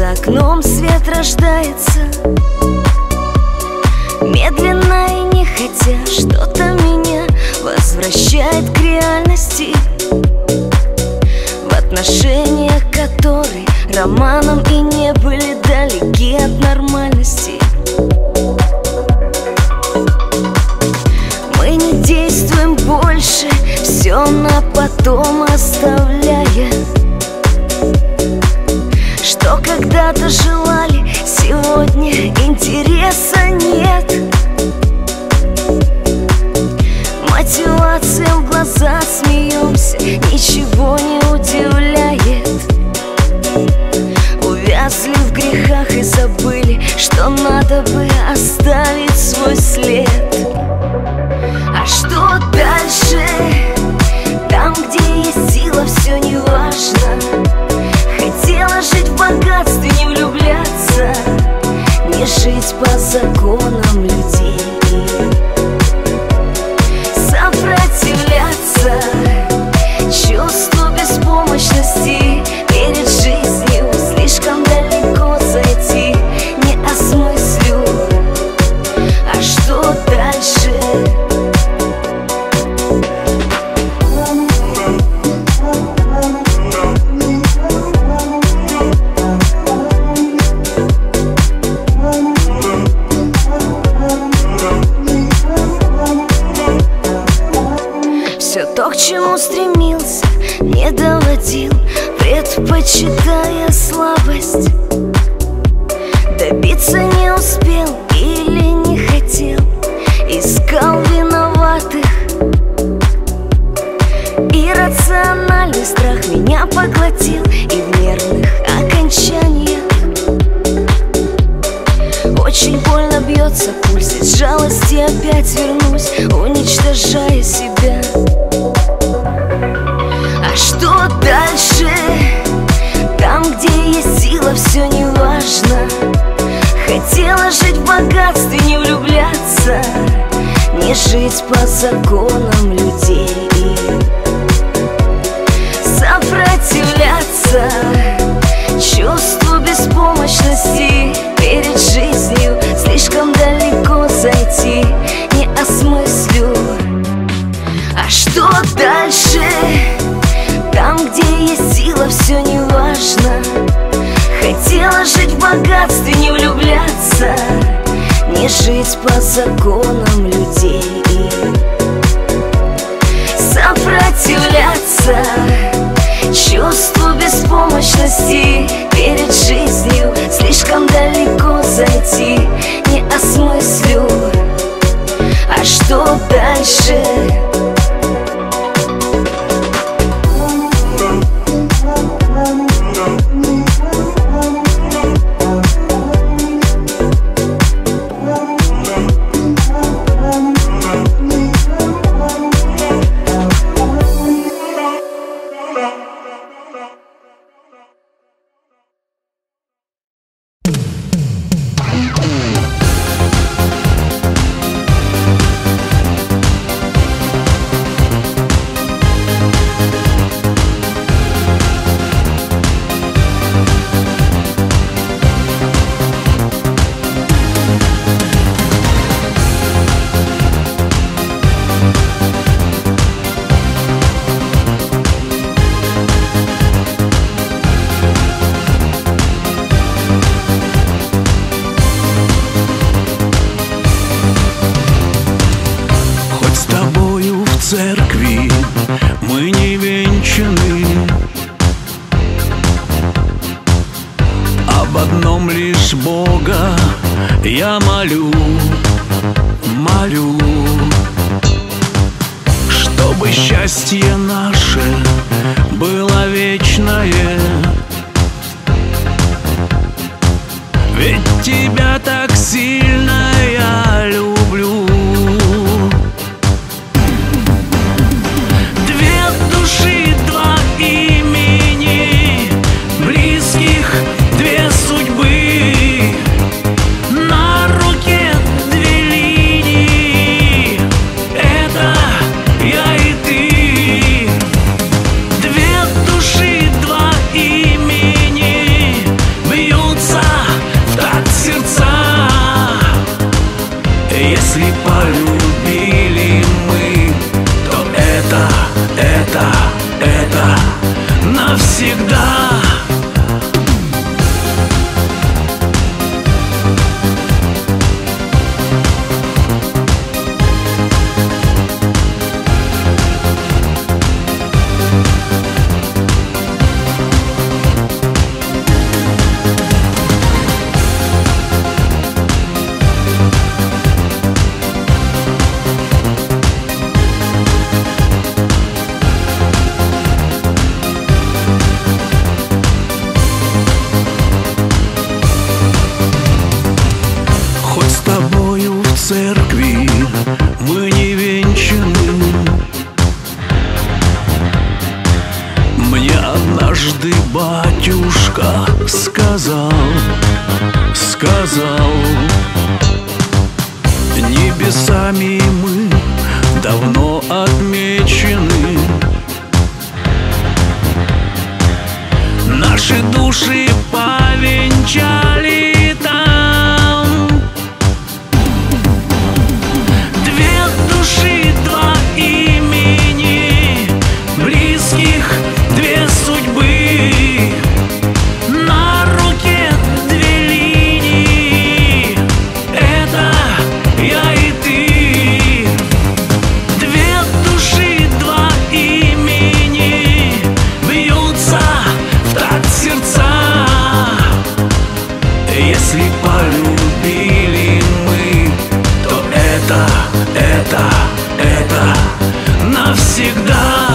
За окном свет рождается, медленно и нехотя. Что-то меня возвращает к реальности, в отношениях которые романом и не были далеки от нормальности. Мы не действуем больше, все на потом оставляя. Что когда-то желали, сегодня интереса нет. Мотивация в глаза, смеемся, ничего не удивляет. Увязли в грехах и забыли, что надо бы оставить свой след. А что дальше? Там, где есть сила, все не важно. Хотела жить в богатстве, не влюбляться, не жить по законам людей. Сопротивляться чувству беспомощности перед жизнью, слишком далеко зайти не осмыслю. А что дальше? Все то, к чему стремился, не доводил, предпочитая слабость. Добиться не успел или не хотел, искал виноватых. Иррациональный страх меня поглотил, и в нервных окончаниях очень больно бьется пульс. Из жалости опять вернусь, уничтожая себя. А что дальше? Там, где есть сила, все не важно. Хотела жить в богатстве, не влюбляться, не жить по законам людей. Сопротивляться чувству беспомощности перед жизнью, слишком далеко зайти не осмыслю. А что дальше? Там, где есть сила, все не важно. Хотела жить в богатстве, не влюбляться, не жить по законам людей. Сопротивляться чувству беспомощности перед жизнью, слишком далеко зайти не осмыслю. А что дальше? Церкви мы не венчаны, об одном лишь Бога я молю, молю, чтобы счастье наше было вечное. Ведь тебя так сильно я люблю. Две души, два имени бьются церкви мы не венчаны. Мне однажды батюшка сказал, небесами мы давно отмечены. Наши души повенчали там. Две души, два имени, близких две судьбы. На руке две линии, это я и ты. Две души, два имени, бьются в такт сердца. Если полюбили мы, то это навсегда.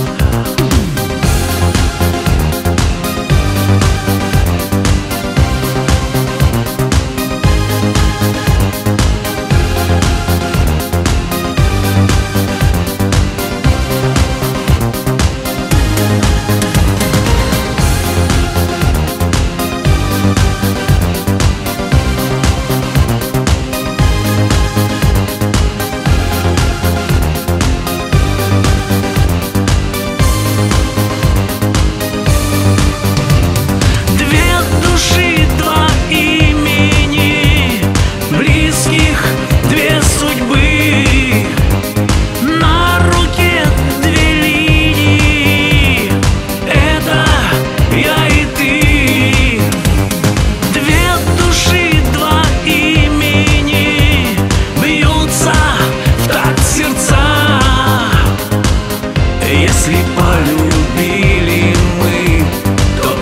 Если полюбили мы, то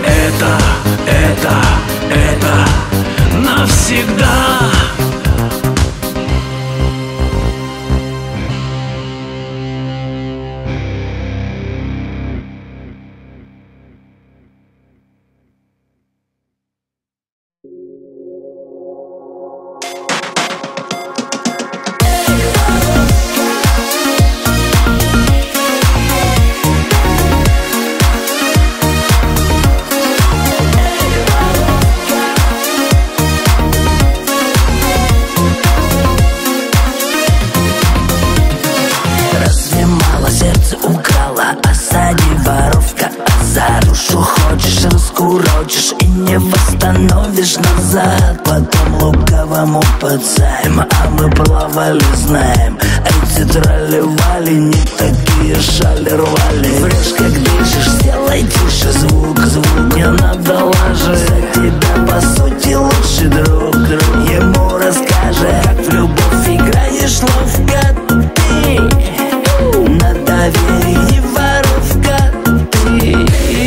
это навсегда. Раскурочишь и не восстановишь назад. Потом лукавому подзайм, а мы плавали, знаем. Эти тролливали, не такие шали рвали. Врешь, как дышишь, сделай тише звук. Не надо лажать, за тебя по сути лучший друг. Ему расскажи, как в любовь играешь ловко ты. На доверии воровка ты.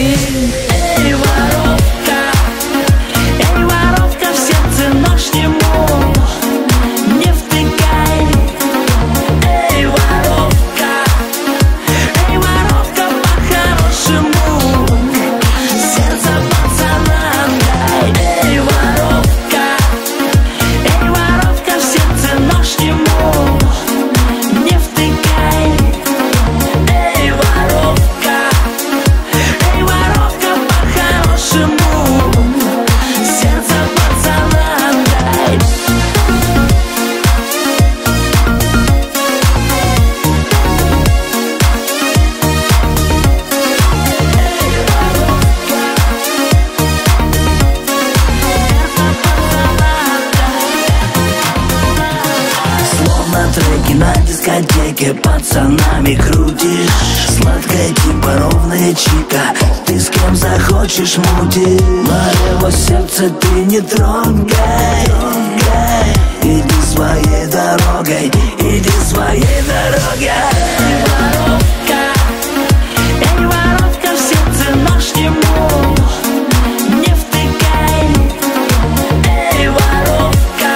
Треки на дискотеке пацанами крутишь. Сладкая типа ровная чика, ты с кем захочешь мути. Моего сердца ты не трогай. Иди своей дорогой, иди своей дорогой. Эй, воровка, в сердце нож ему не втыкай. Эй, воровка,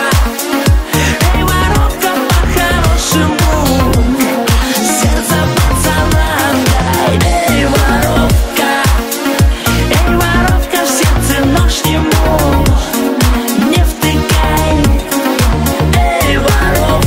по-хорошему сердце пацана дай. Эй, воровка, в сердце нож ему не втыкай. Эй, воровка.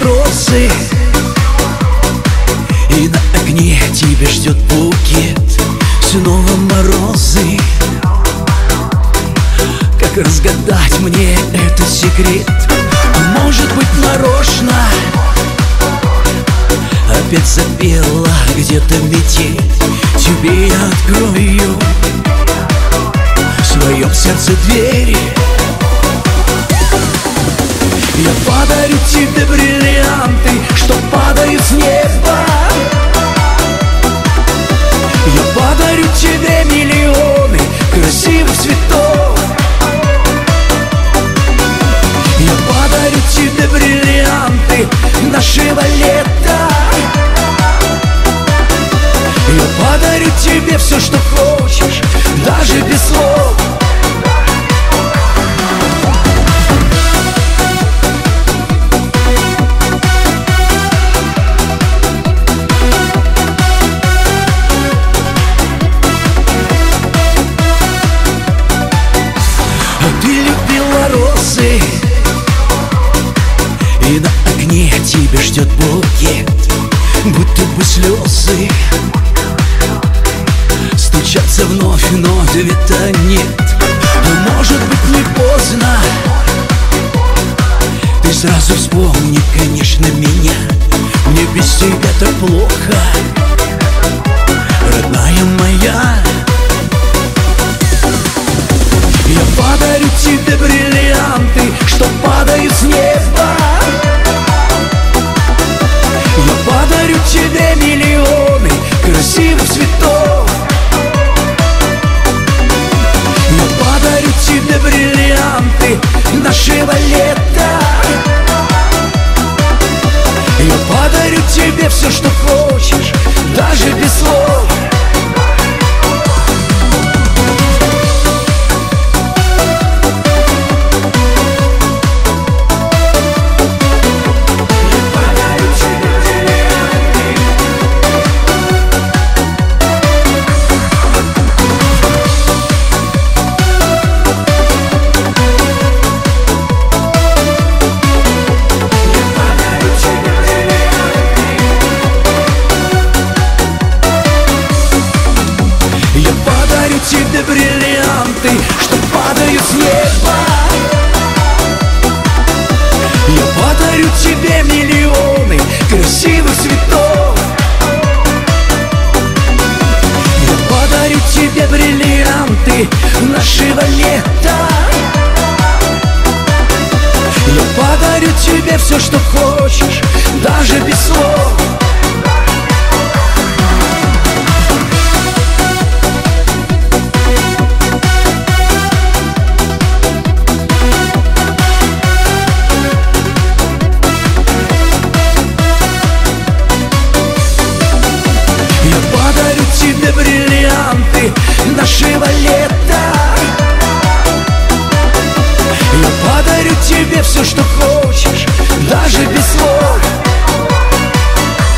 морозы, и на окне тебя ждет букет. Снова морозы. Как разгадать мне этот секрет? А может быть, нарочно опять запела где-то метель. Тебе я открою в своем сердце двери. Я подарю тебе бриллианты, что падают с неба. Я подарю тебе миллионы красивых цветов. Я подарю тебе бриллианты нашего лета. Я подарю тебе все, что хочешь, даже без слов. И на окне тебя ждет букет, будто бы слезы стучатся вновь, но ответа нет. Но может быть не поздно, ты сразу вспомни, конечно, меня. Мне без тебя так плохо, родная моя. Я подарю тебе бриллианты, что падают с неба. Я подарю тебе миллионы красивых цветов. Я подарю тебе бриллианты нашего лета. Я подарю тебе все, что хочешь, даже без слов. Тебе бриллианты, что падают с неба. Я подарю тебе миллионы красивых цветов. Я подарю тебе бриллианты нашего лета. Я подарю тебе все, что хочешь, даже без слов. Тебе бриллианты нашего лета. Я подарю тебе все, что хочешь, даже без слов.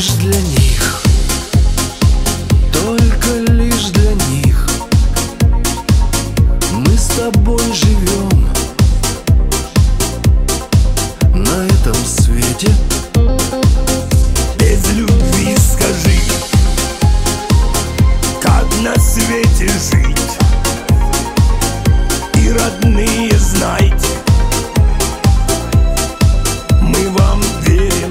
лишь для них, только лишь для них мы с тобой живем на этом свете. Без любви скажи, как на свете жить? И родные, знайте, мы вам верим.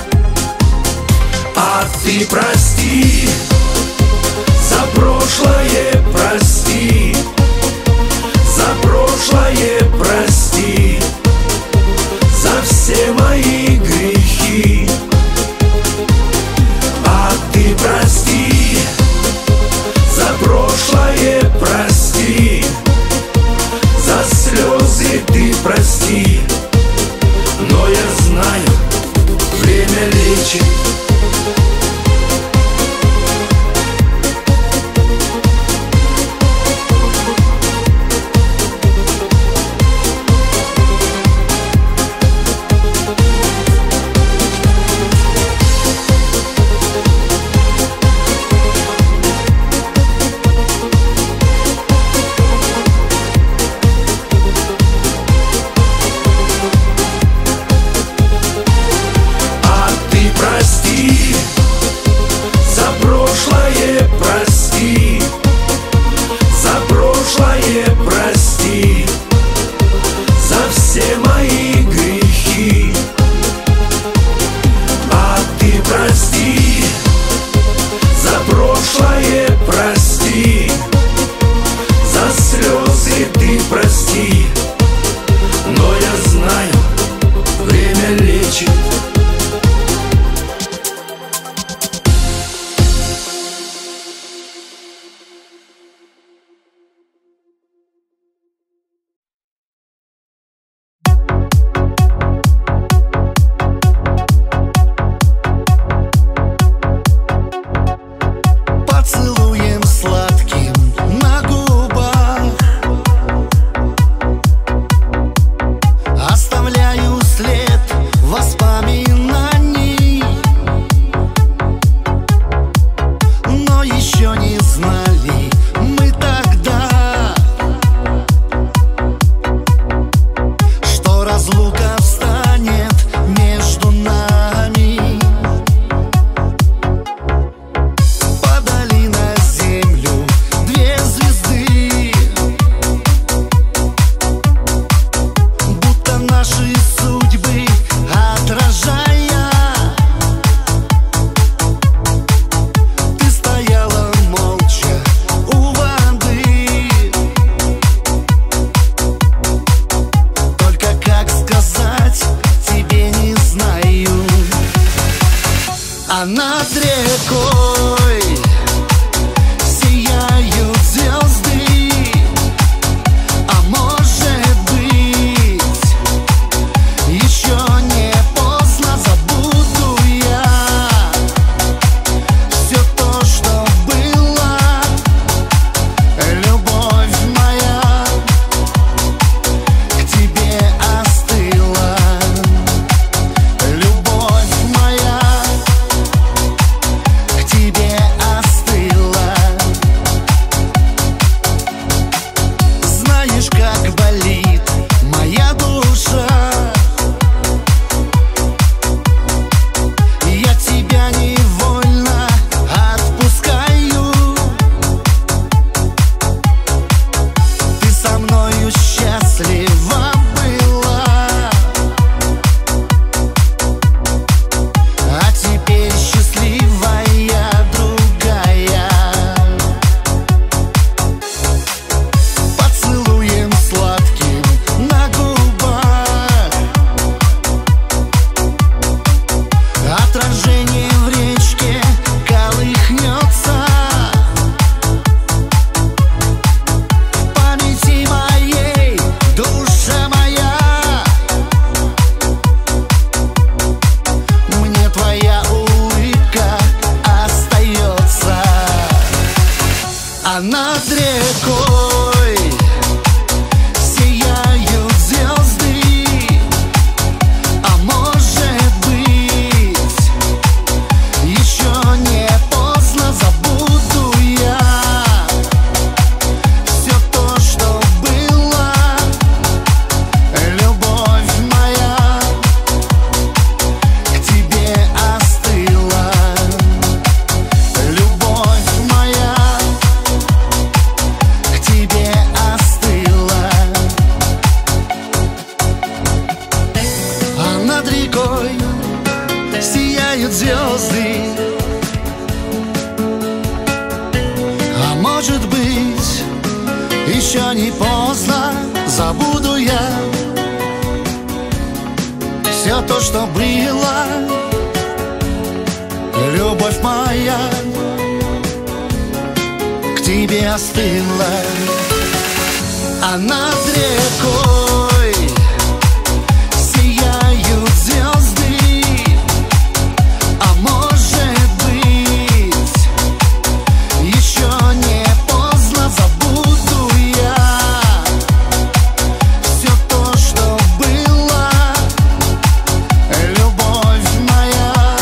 А ты прости, за прошлое прости, за прошлое прости, за все мои грехи. А ты прости, за прошлое прости, за слезы ты прости. Но я знаю, время лечит. А над рекой сияют звезды. А может быть, еще не поздно, забуду я все то, что было. Любовь моя к тебе остыла. Любовь моя к тебе остыла. Знаешь, как болит моя душа. Я тебя невольно отпускаю. Ты со мною счастлива была, а теперь счастливая другая. Поцелуем сладким на губах, отражение в речке колыхнется. В памяти моей, душа моя, мне твоя улыбка остается. А над рекой сияют звезды. А может быть, еще забуду я все то, что было. Любовь моя к тебе остыла, а над рекой сияют звезды. А может быть, еще не поздно, забуду я все то, что было. Любовь моя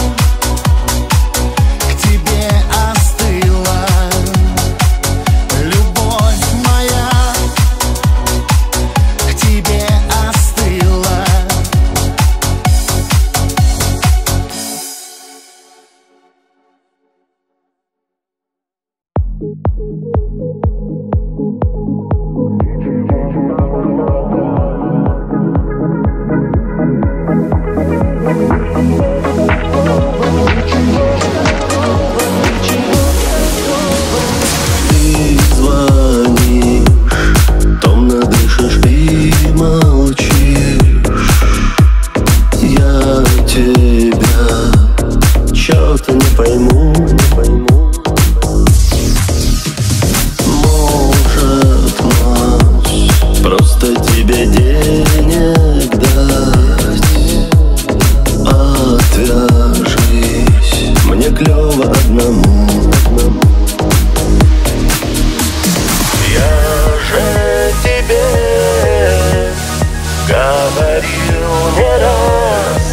к тебе остыла. Любовь моя к тебе остыла. Ты звонишь, томно дышишь и молчишь. Я тебя чё-то не пойму. Может, ночь просто тебе денег дать. Отвяжись, мне клёво одному. Я же тебе говорил не раз.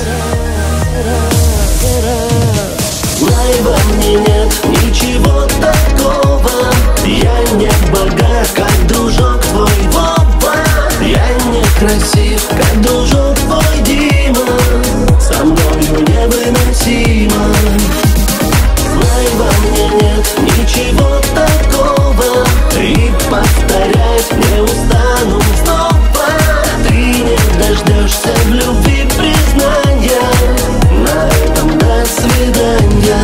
Знай, во мне нет ничего такого. Я не богат, как дружок твой Вова. Я не красив, как дружок твой Дима. Со мною невыносимо. Знай, во мне нет ничего такого. И повторять не устану снова. Ты не дождешься в любви признания. На этом до свидания.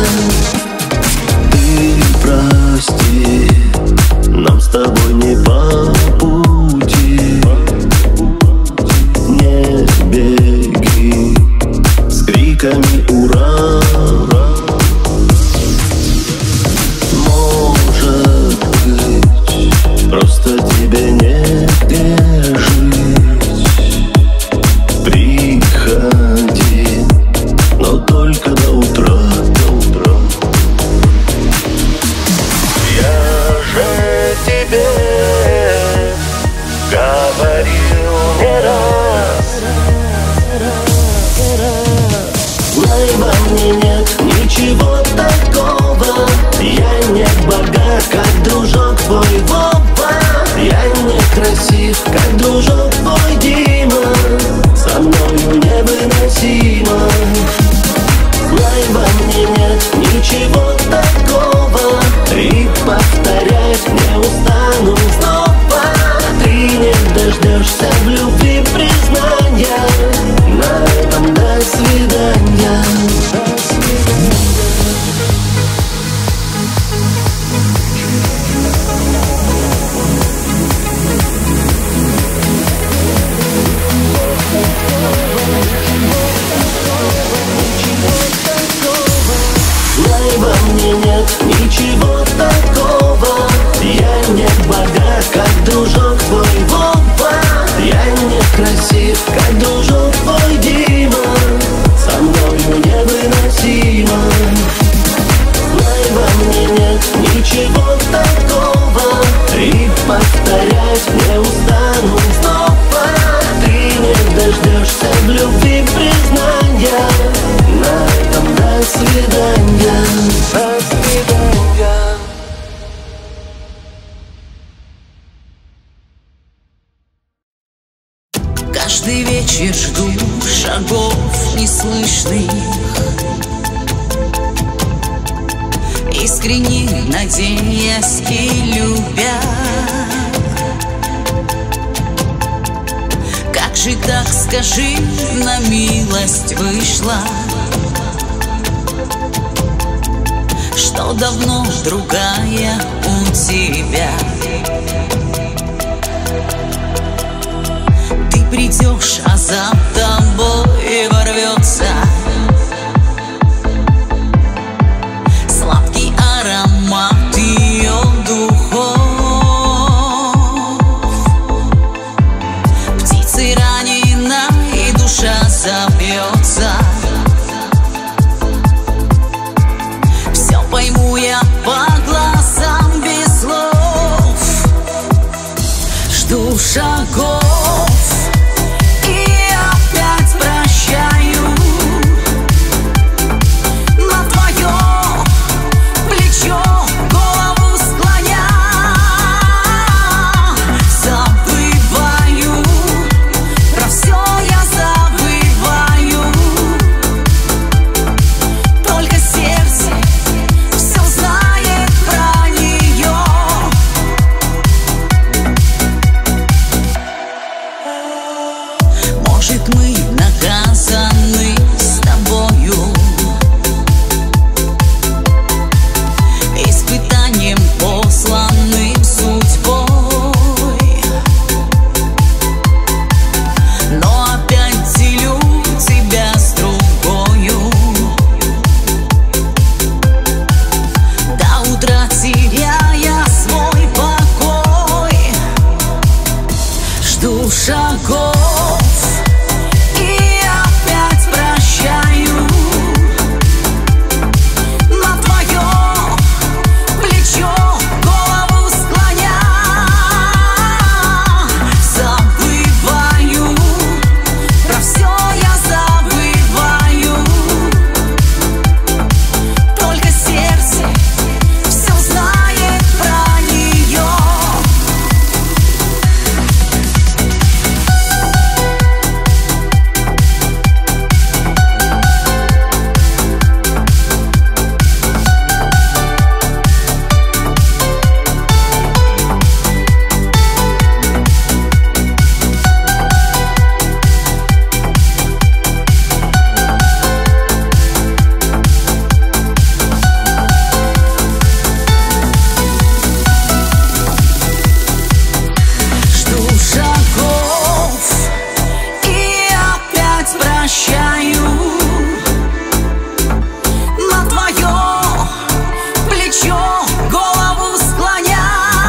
Ты прости, нам с тобой не по пути. Не беги с криками «Ура!». Может быть, просто тебе негде жить. Приходи, но только до утра. Я же тебе говорил не раз. Знай, во мне нет ничего такого. Я не богат, как дружок твой Вова. Я не красив, как дружок твой Дима. Со мною невыносимо. Знай, во мне нет ничего такого. И повторять не устану снова. Ты не дождешься в любви признания. На этом до свидания. До свидания. Знай, во мне нет ничего такого. Я не богат, как дружок твой Вова. Я не красив, как дружок твой Дима. Со мною невыносимо. Знай, во мне нет ничего такого. И повторять не устану снова. Ты не дождешься в любви признания. На этом до свидания. До свидания. Каждый вечер жду шагов неслышных, искренне надеясь и любя. Как же так, скажи, на милость вышла, что давно другая у тебя. идешь, а за тобой ворвется сладкий аромат ее духов. Птицей ранена и душа забьется. Все пойму я по глазам без слов. Жду шагов и опять прощаю. На твое плечо голову склоня. Забываю, про все я забываю. Только сердце все знает про нее. Может, мы наказаны с тобою испытанием, посланным судьбой. Но опять делю тебя с другою. До утра теряя свой покой. Жду шагов и опять прощаю. На твое плечо голову склоня. Забываю, про все я забываю. Только сердце все знает про нее. Жду шагов и опять прощаю. На твое плечо голову склоня.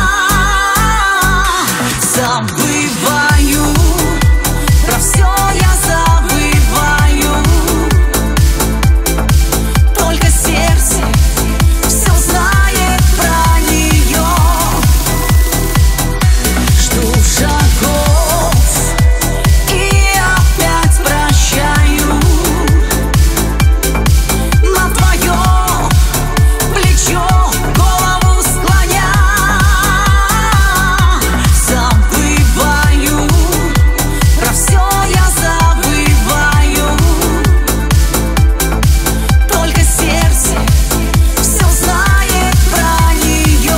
Забываю, про все я забываю. Только сердце все знает про нее. Жду шагов и опять прощаю. На твое плечо голову склоня. Забываю, про все я забываю. Только сердце все знает про нее.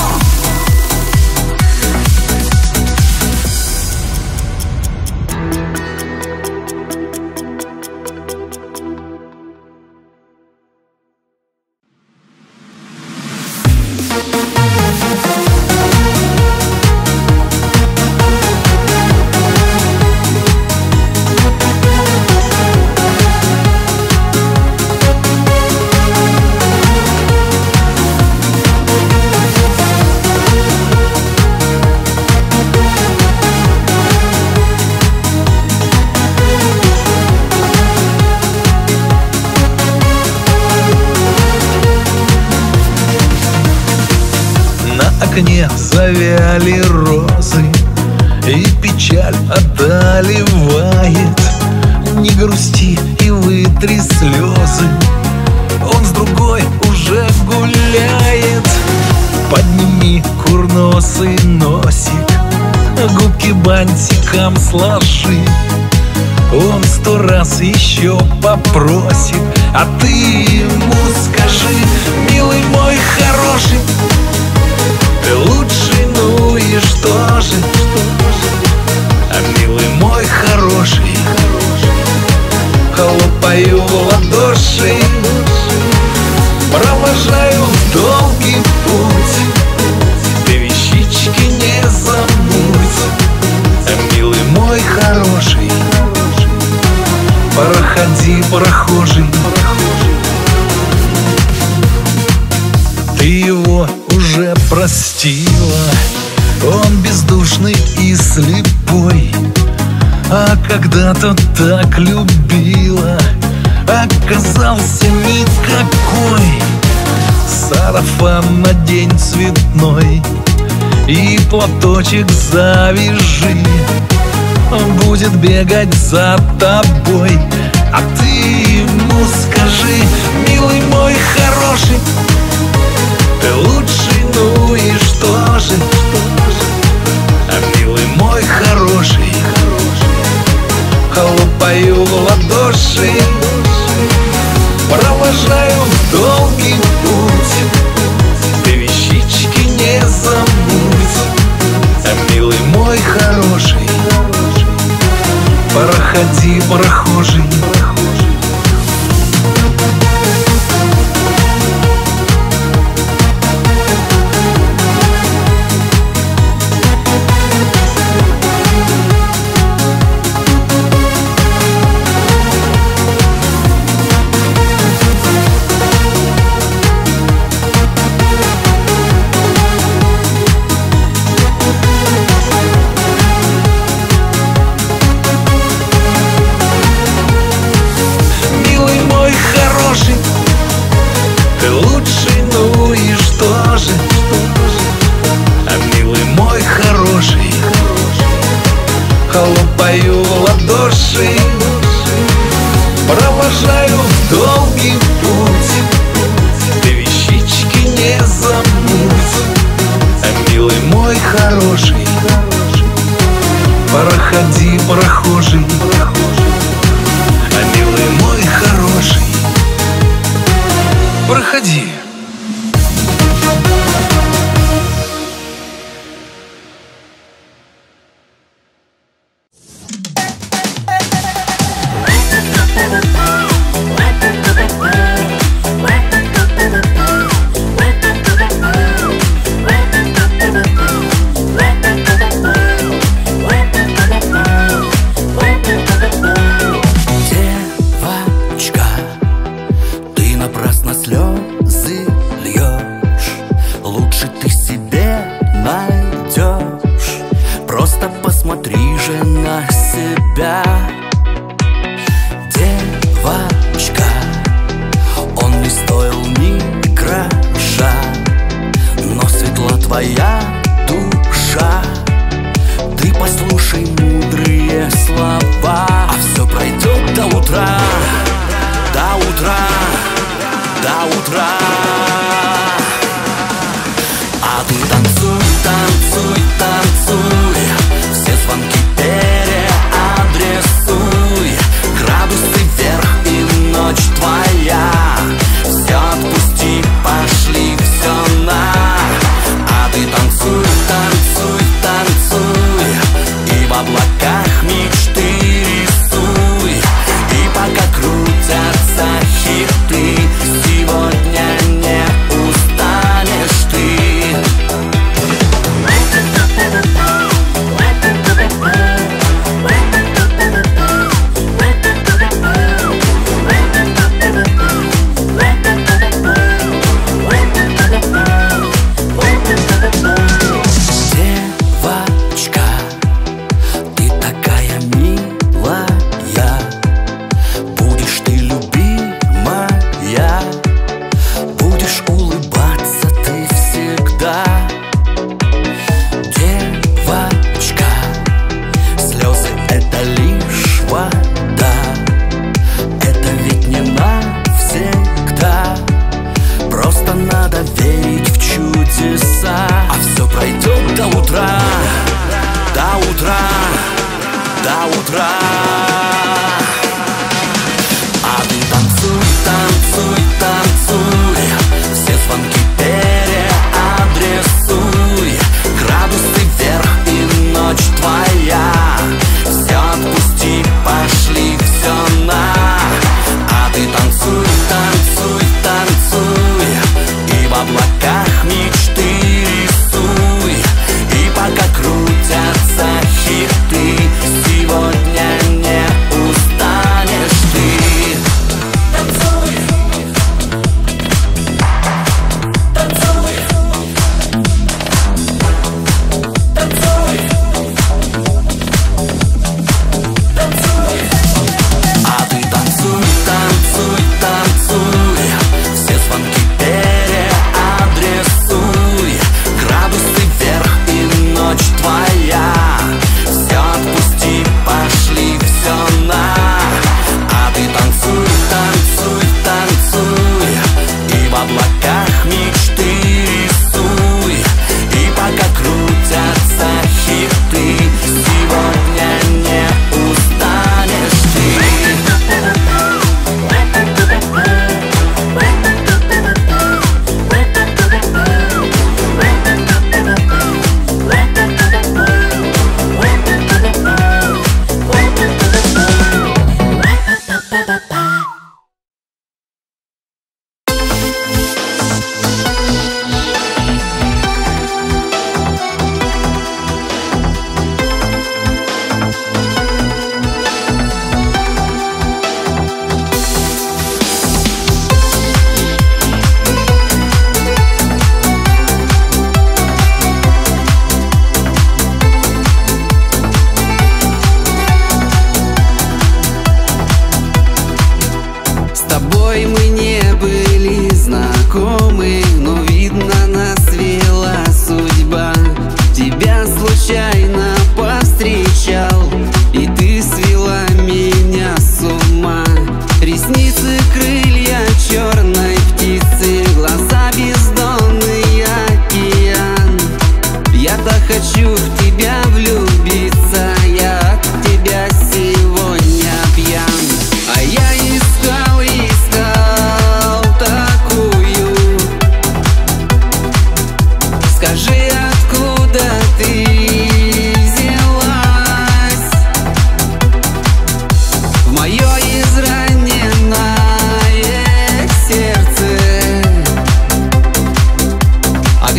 На окне завяли розы, и печаль одолевает. Не грусти и вытри слезы, он с другой уже гуляет. Подними курносый носик, губки бантиком сложи. Он 100 раз еще попросит, а ты ему скажи: милый мой хороший, ты лучший, ну и что же? А милый мой хороший, хлопаю в ладоши, провожаю в долгий путь. Ты вещички не забудь, а милый мой хороший, Проходи, прохожий. Ты его уже простила, он бездушный и слепой. А когда-то так любила, оказался никакой. Сарафан надень цветной и платочек завяжи, он будет бегать за тобой. А ты ему скажи: милый мой хороший, ты лучший, ну и что же? А милый мой хороший, хлопаю в ладоши, провожаю в долгий путь, ты вещички не забудь. А милый мой хороший, проходи, прохожий. Ты лучший, ну и что же? А милый мой хороший, хлопаю в ладоши, провожаю в долгий путь, ты вещички не забудь. А милый мой хороший, проходи, прохожий. А милый мой хороший, проходи. Твоя душа, ты послушай мудрые слова, а все пройдет до утра, до утра, до утра. А ты танцуй, танцуй, танцуй, все звонки переадресуй, градусы вверх и ночь твоя, все отпусти, пошли, все на. Ты танцуй, танцуй, танцуй, и в облаках мечты рисуй, и пока крутятся хиты, сегодня не устанешь ты. Сегодня не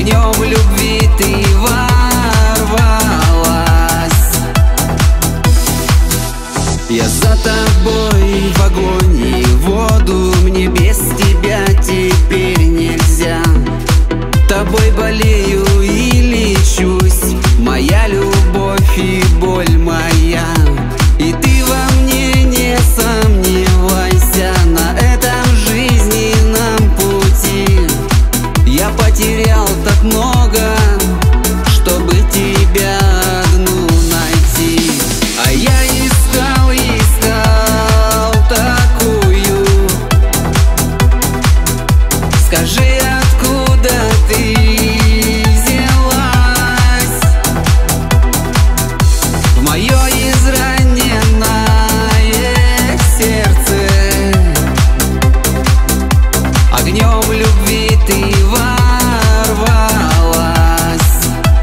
огнем любви ты ворвалась. Я за тобой в огонь и воду, мне без тебя теперь нельзя. Тобой болею и лечусь, моя любовь и боль моя. И ты во мне не сомневайся, на этом жизненном пути я потерял так много, чтобы тебя одну найти. А я искал, искал такую. Скажи, откуда ты взялась в мое израненное сердце? Огнем любви ты ворвалась.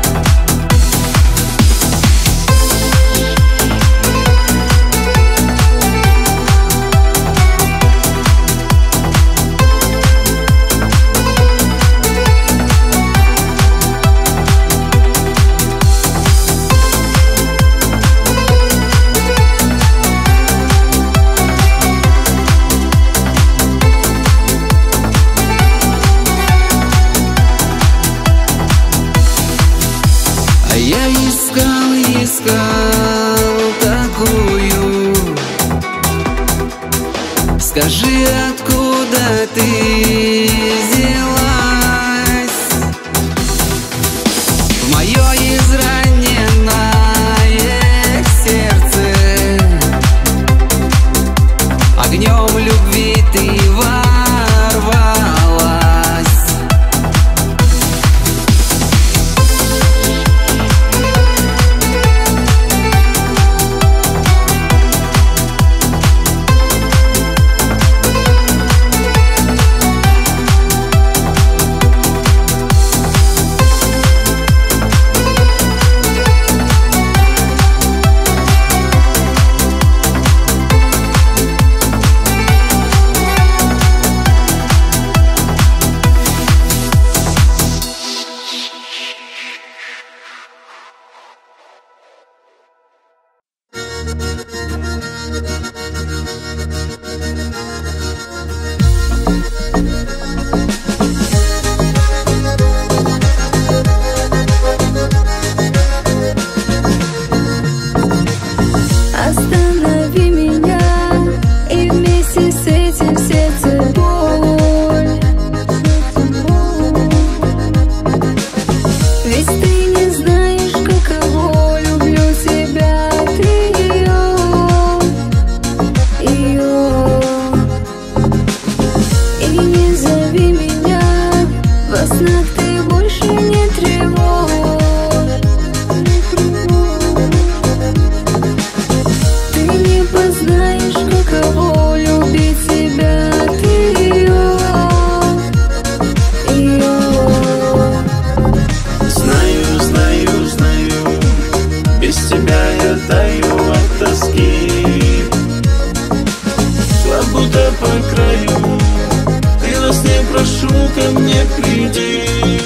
А я искал, искал такую. Скажи, откуда ты взялась в мое израненное сердце? Огнем любви ты ворвалась. Останови меня, и вместе с этим в сердце боль. Ведь ты не знаешь, каково люблю тебя, ты ее. И не зови меня, во снах ты больше не тревожь. Знаешь, каково любить себя, ты ее. Знаю, знаю, знаю, без тебя я таю от тоски. Шла будто по краю, ты во сне прошу ко мне приди.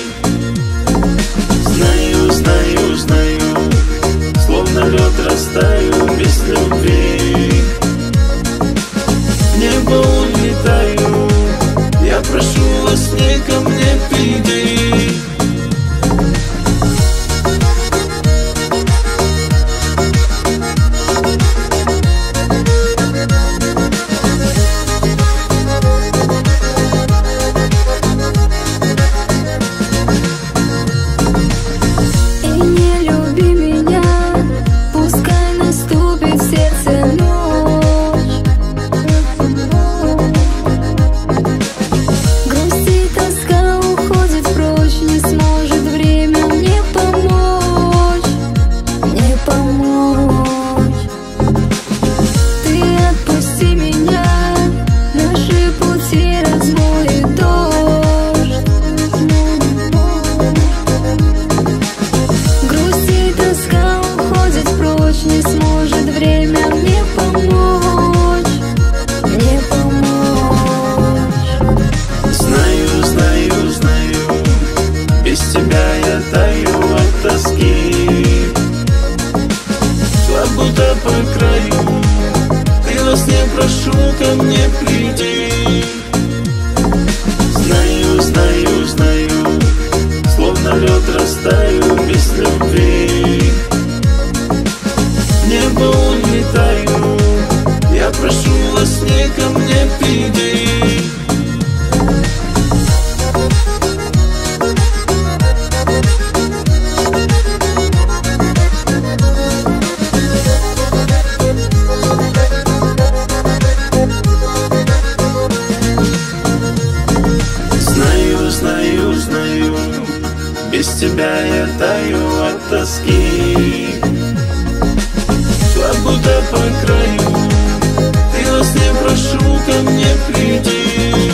Без тебя я таю от тоски. Шла будто по краю, ты во сне прошу ко мне приди.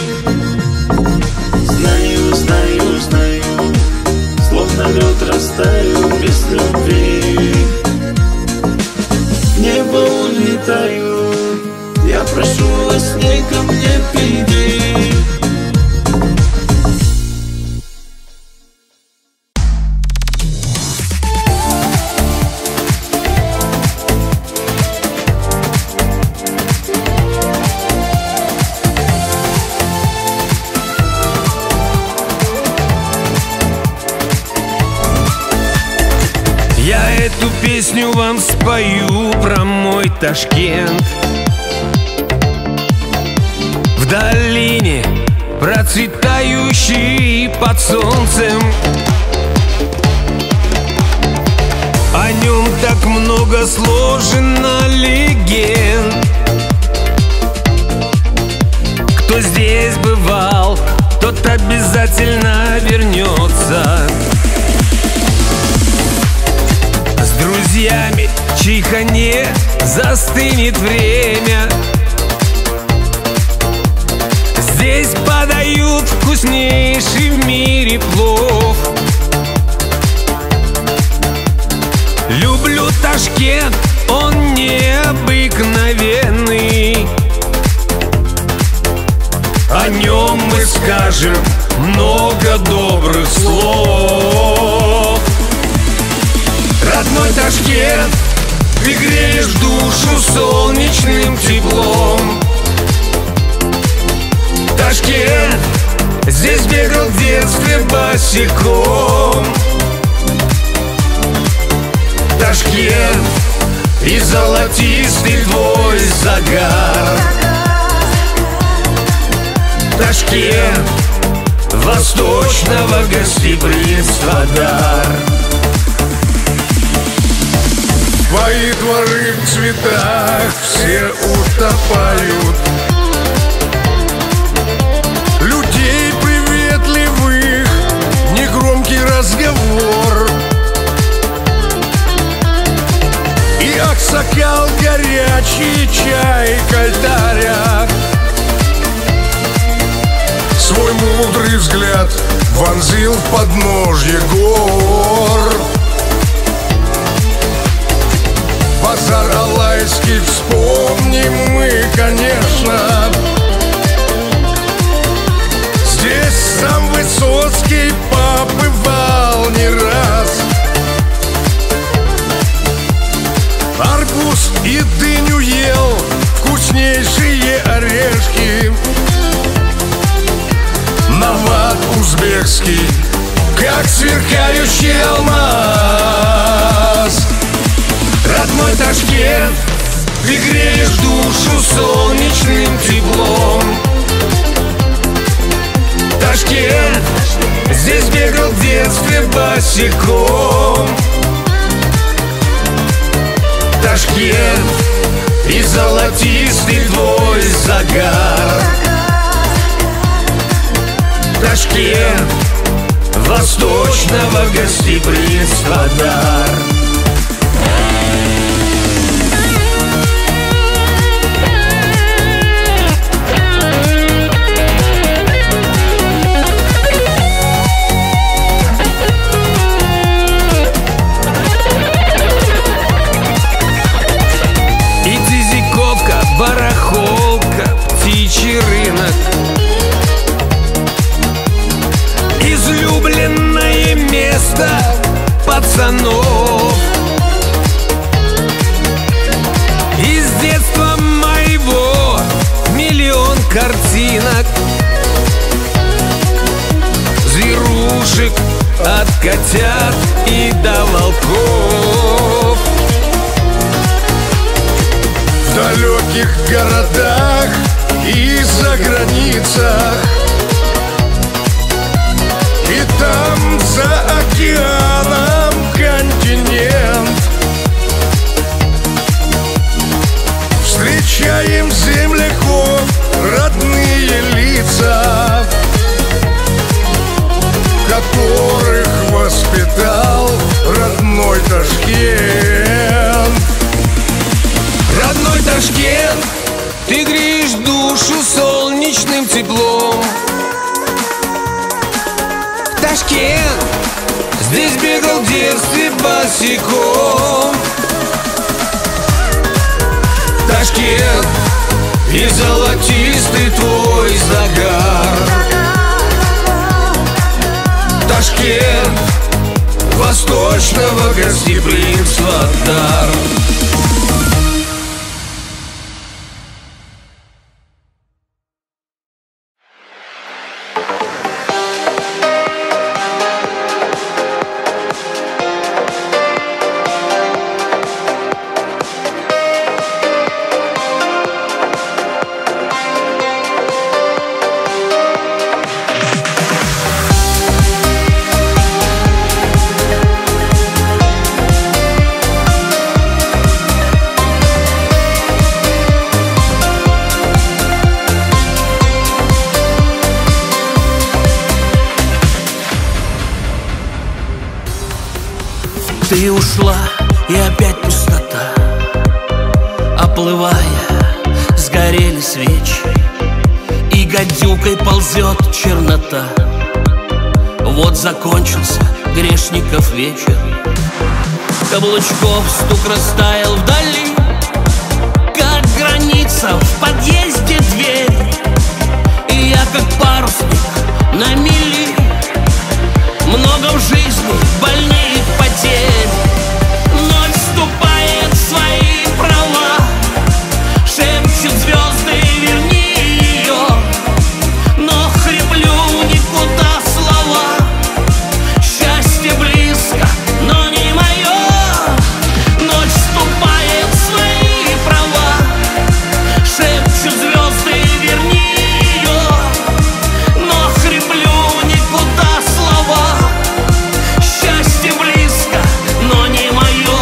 Знаю, знаю, знаю, словно лед растаю без любви. В небо улетаю, я прошу во сне ко мне приди. Я эту песню вам спою про мой Ташкент. В долине, процветающий под солнцем, о нем так много сложено легенд. Кто здесь бывал, тот обязательно вернется. С друзьями, в чайхане застынет время. Здесь подают вкуснейший в мире плов. Люблю Ташкент, он необыкновенный. О нем мы скажем много добрых слов. Родной Ташкент, ты греешь душу солнечным теплом. Ташкент, здесь бегал в детстве босиком. Ташкент, и золотистый твой загар. Ташкент, восточного гостеприимства дар. Твои дворы в цветах все утопают. Людей приветливых, негромкий разговор. И аксакал горячий чай кальтаря. Свой мудрый взгляд вонзил в подножье гор. Базар Алайский вспомним мы, конечно. Здесь сам Высоцкий побывал не раз. Арбуз и дыню ел, вкуснейшие орешки. Навад узбекский, как сверкающий алмаз. Родной Ташкент, ты греешь душу солнечным теплом. Ташкент, здесь бегал в детстве босиком. Ташкент, и золотистый твой загар. Ташкент, восточного гостеприимства дар. Барахолка, птичий рынок, излюбленное место пацанов. Из детства моего миллион картинок, зверушек от котят и до волков. В далеких городах и за границах, и там за океаном континент. Встречаем земляков, родные лица, которых воспитали Ташкент, здесь бегал в детстве босиком. Ташкент, и золотистый твой загар. Ташкент, восточного гостеприимства дар. Ты ушла, и опять пустота. Оплывая, сгорели свечи, и гадюкой ползет чернота. Вот закончился грешников вечер. Каблучков стук растаял вдали, как граница в подъезде дверь. И я как парусник на мели. Много в жизни больных потерь. Ночь вступает в свои права. Шепчут звезды, верни ее. Но хриплю никуда слова. Счастье близко, но не мое. Ночь вступает в свои права. Шепчут звезды, верни ее. Но хриплю никуда слова. Счастье близко, но не мое.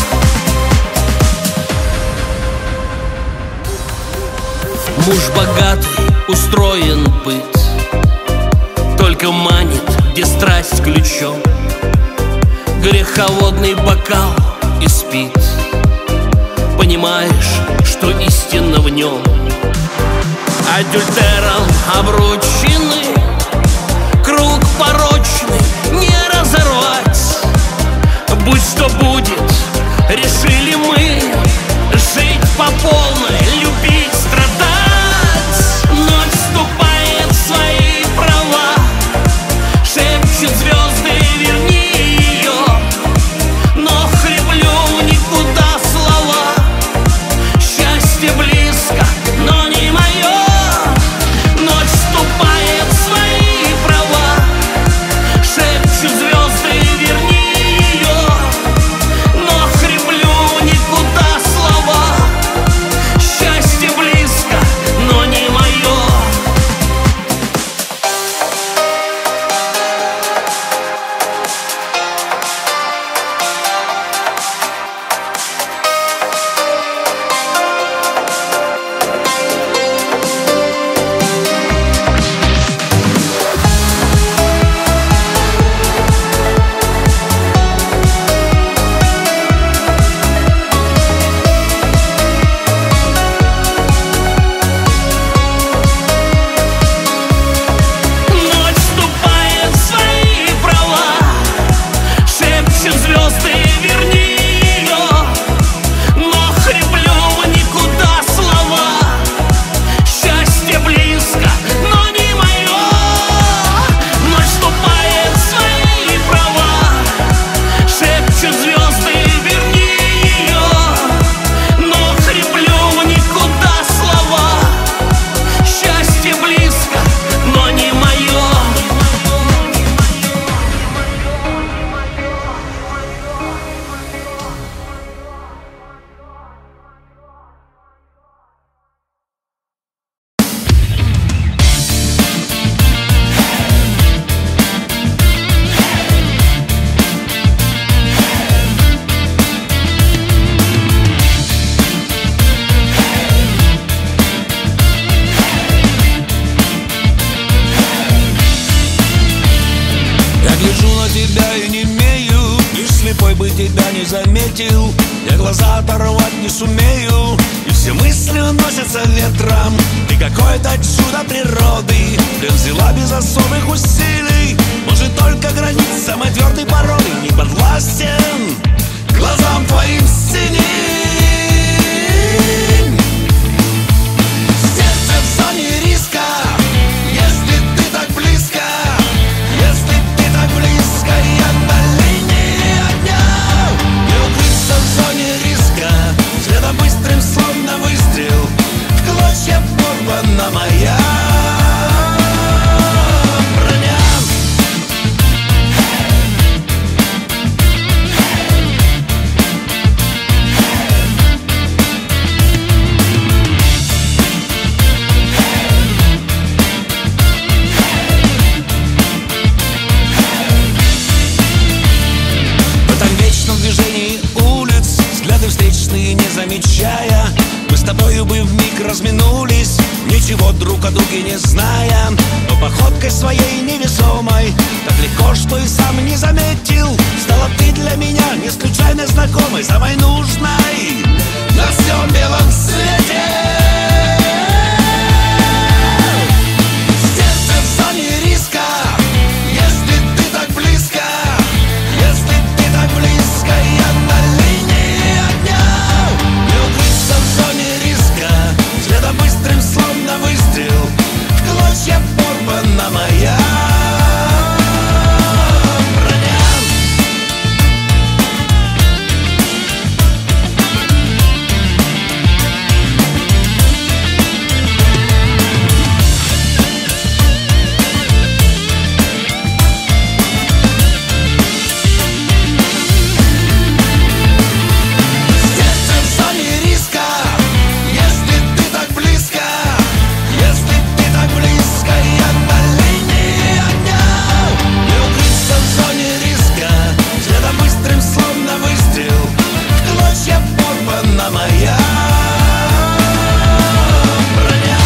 Муж богатый, устроен быт, только манит, где страсть ключом. Греховодный бокал и спит. Понимаешь, что истина в нем. Адюльтером обручены, круг порочный не разорвать. Будь что будет, решили мы жить по полной, любить, страдать. Ночь вступает в свои права. Шепчут звезды, верни ее. Но хриплю никуда слова. Счастье близко, но не мое. Ночь вступает в свои права. Шепчут звезды, верни ее. Но хриплю никуда слова. Счастье близко, но не мое. Ночь вступает в свои права. Шепчут звезды, верни ее. Но хриплю никуда слова. Счастье близко, но не мое. Ночь вступает в свои права. Шепчут звезды, верни ее. Но хриплю никуда слова. Счастье близко, но не мое. Я гляжу на тебя и не имею лишь слепой слепой бы тебя не заметил. Я глаза оторвать не сумею, и все мысли уносятся ветром. Ты какое-то чудо природы, ты взяла без особых усилий. Может, только границ самой твердой породы не подвластен глазам твоим синим. Сердце в зоне риска, если ты так близко, если ты так близко, я на линии огня. Не укрыться в зоне риска, следом быстрым, словно выстрел, в клочья порвана моя броня. Встречные не замечая, мы с тобою бы вмиг разминулись, ничего друг о друге не зная. Но походкой своей невесомой так легко, что и сам не заметил, стала ты для меня не случайно знакомой, самой нужной на всем белом свете. Сердце в зоне риска, если ты так близко, если ты так близко, я на линии огня. Не укрыться в зоне риска, следом быстрым, словно выстрел, в клочья порвана моя броня. Сердце в зоне риска, если ты так близко, если ты так близко, я на линии огня. Не укрыться в зоне риска, следом быстрым, словно выстрел, в клочья порвана моя броня.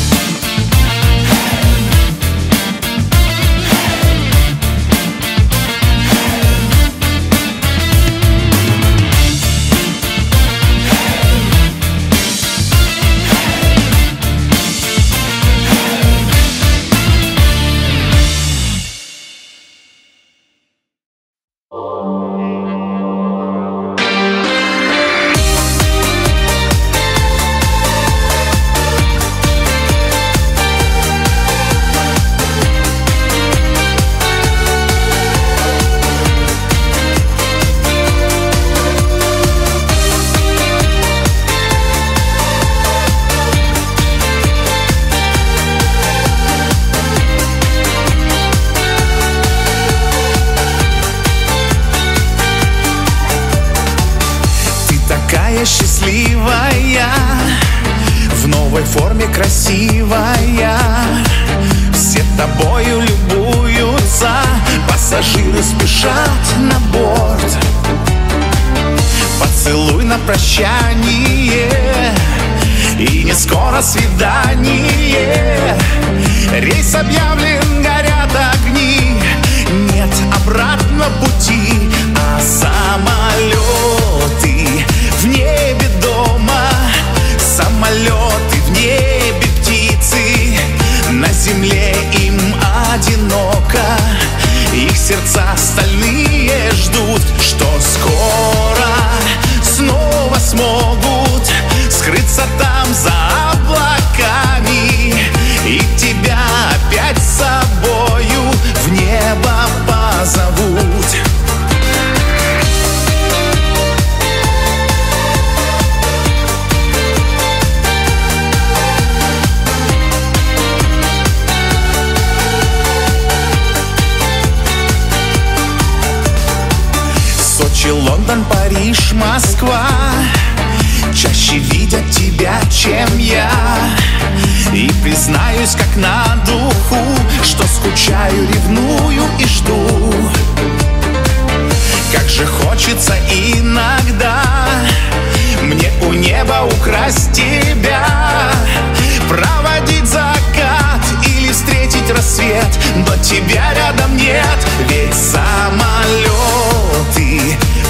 Такая счастливая, в новой форме красивая, все тобою любуются, пассажиры спешат на борт. Поцелуй на прощание, и не скоро свидание. Рейс объявлен, горят огни, нет обратного пути, а самолеты в небе дома, самолеты в небе птицы, на земле им одиноко, их сердца стальные ждут, что скоро снова смогут скрыться там за облаками и тебя опять с собою в небо позовут. Сочи, Лондон, Париж, Москва чаще видят тебя, чем я. И признаюсь, как на духу, что скучаю, ревную и жду. Как же хочется иногда мне у неба украсть тебя, проводить закат или встретить рассвет, но тебя рядом нет. Ведь самолеты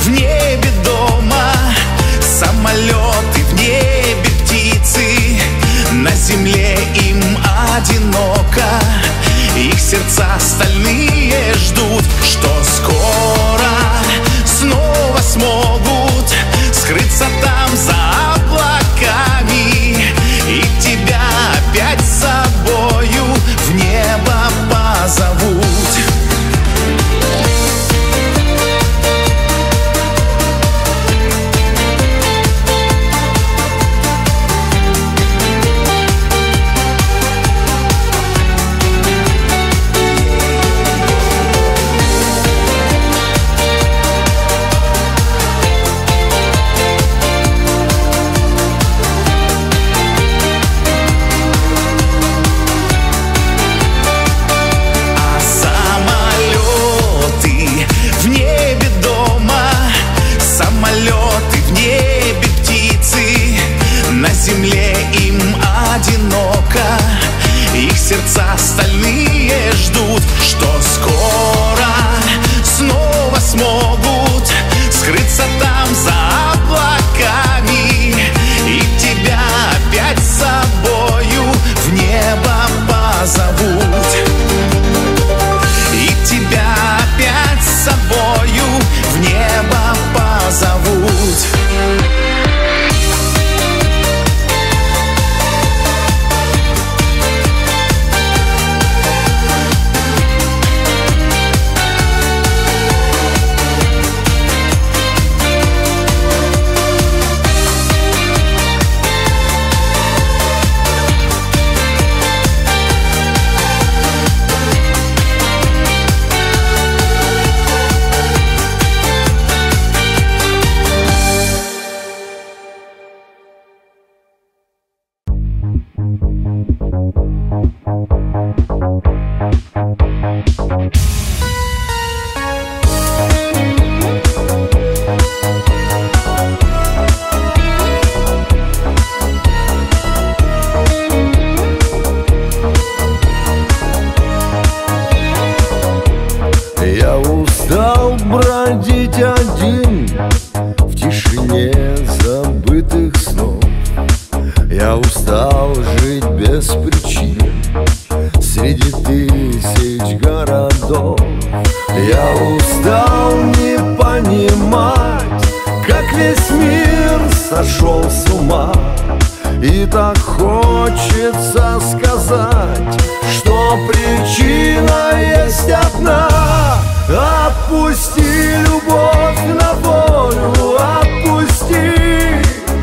устал бродить один в тишине забытых снов. Я устал жить без причин среди тысяч городов. Я устал не понимать, как весь мир сошел с ума. И так хочется сказать, что причина есть одна. Отпусти любовь на волю, отпусти.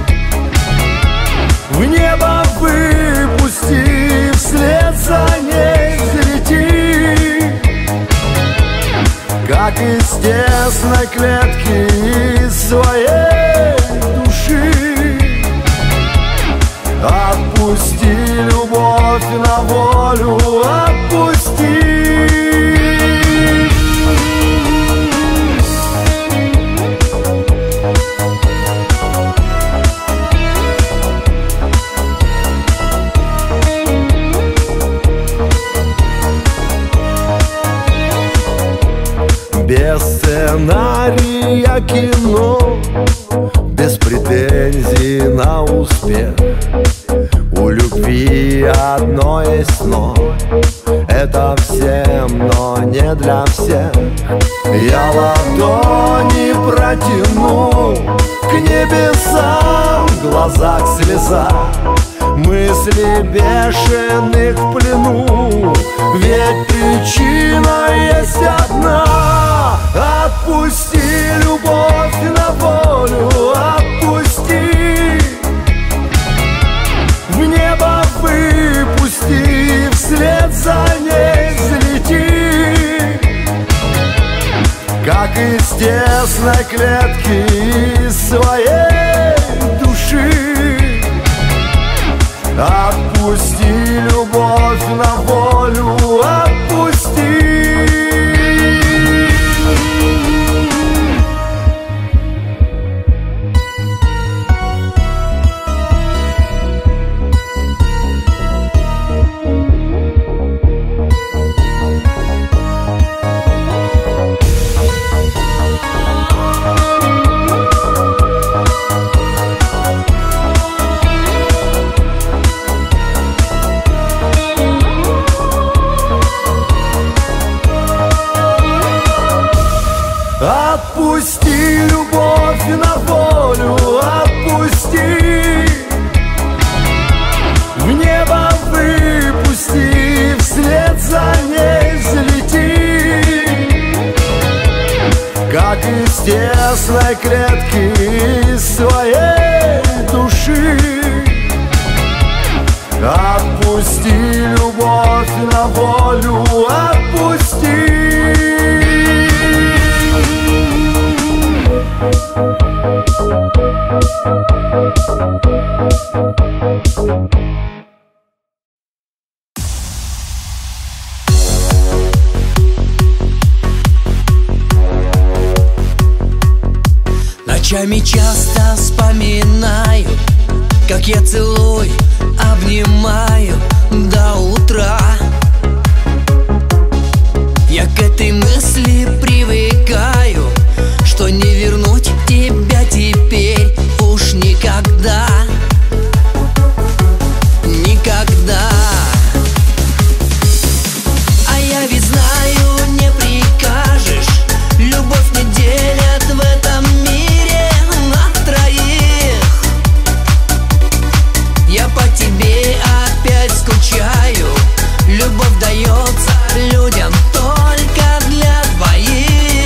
В небо выпусти, вслед за ней взлети. Как из тесной клетки из своей души. Отпусти любовь на волю, отпусти. Без сценария кино, без претензий на успех. У любви одно есть но, это всем, но не для всех. Я ладони протяну к небесам, в глазах слеза, мысли бешеных в плену. Ведь причина есть одна. Отпусти любовь на волю, отпусти. В небо выпусти, вслед за ней взлети. Как из тесной клетки из своей души. Отпусти любовь на волю, отпусти. Отпусти любовь на волю, отпусти. В небо выпусти, вслед за ней взлети. Как из тесной клетки из своей души. Отпусти любовь на волю, отпусти. Ночами часто вспоминаю, как я целую, обнимаю до утра. Я к этой мысли привыкаю, что не вернуть тебя теперь уж никогда. Никогда. А я ведь знаю, не прикажешь. Любовь не делят в этом мире на троих. Я по тебе опять скучаю. Любовь дается людям только для двоих.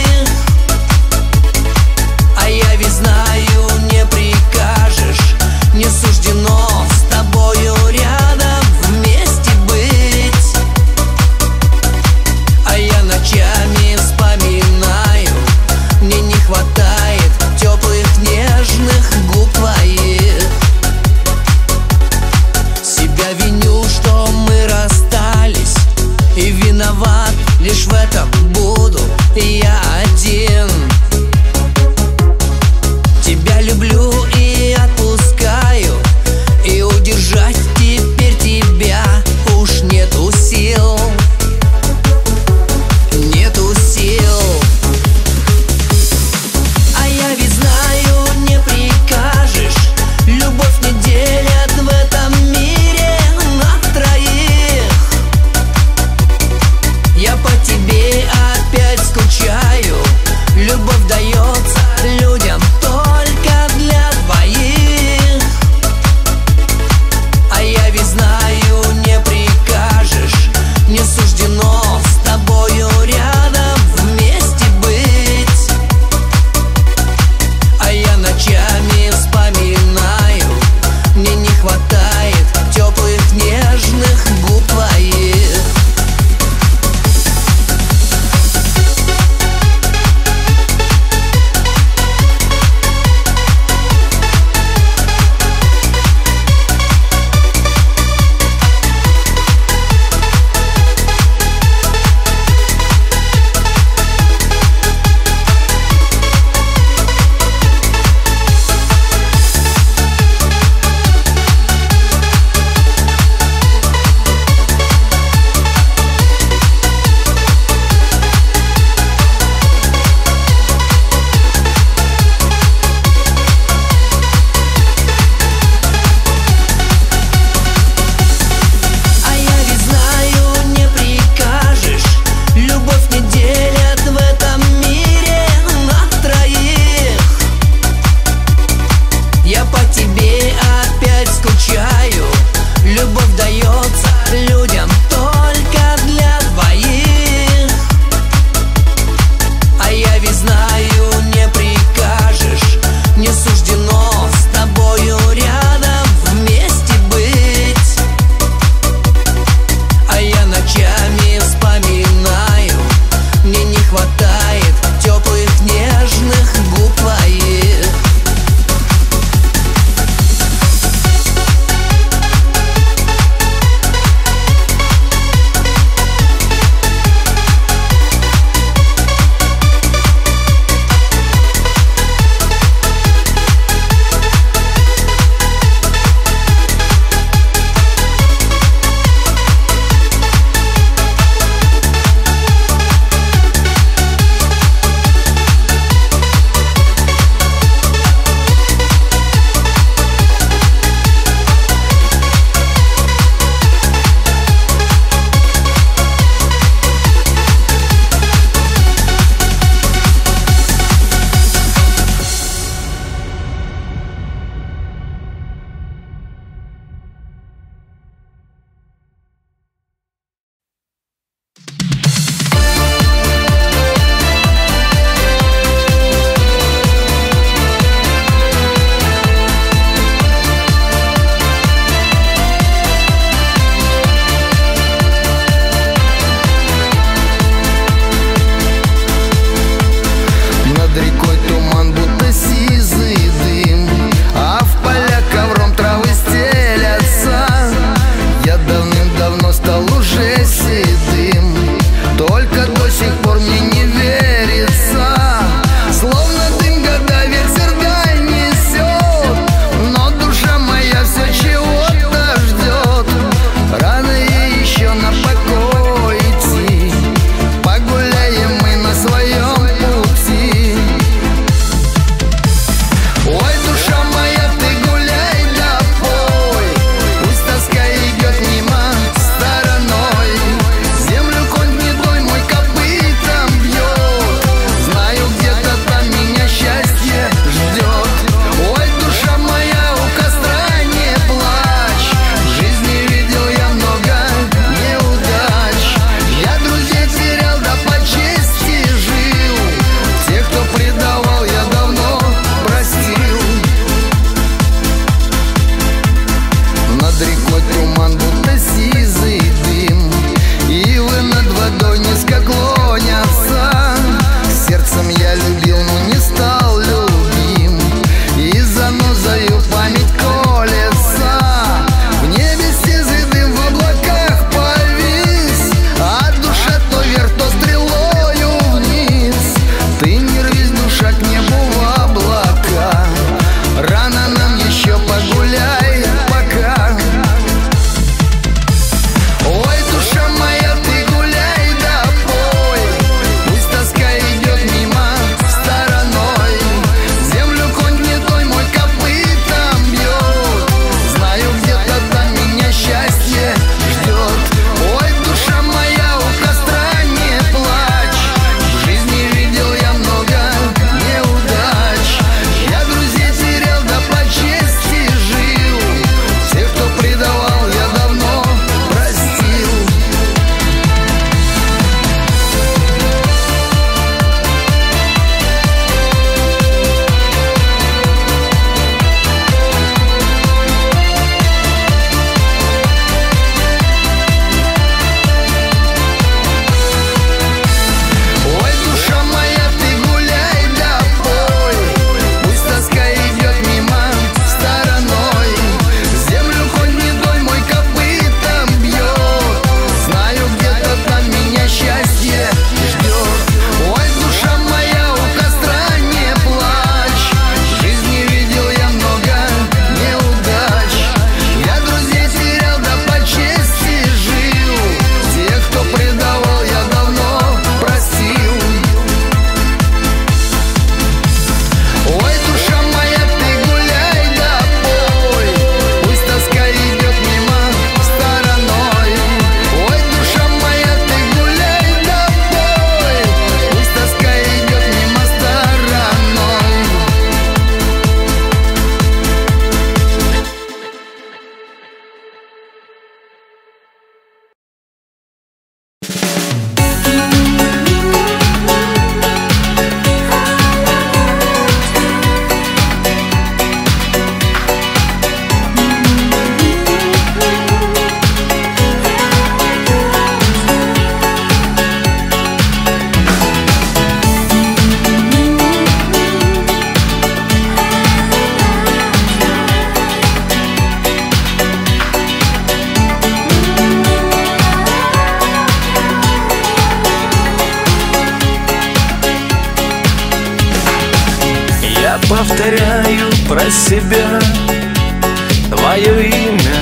Я повторяю про себя твое имя.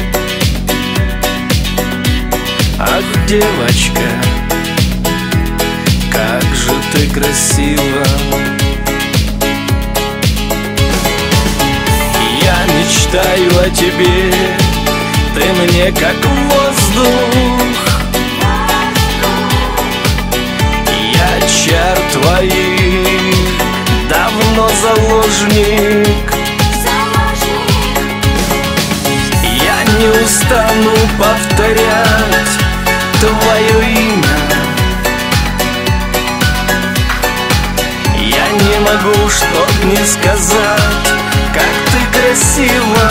Ах, девочка, как же ты красива. Я мечтаю о тебе, ты мне как воздух. Я чар твоих давно заложник. Я не устану повторять твое имя. Я не могу, чтоб не сказать, как ты красива.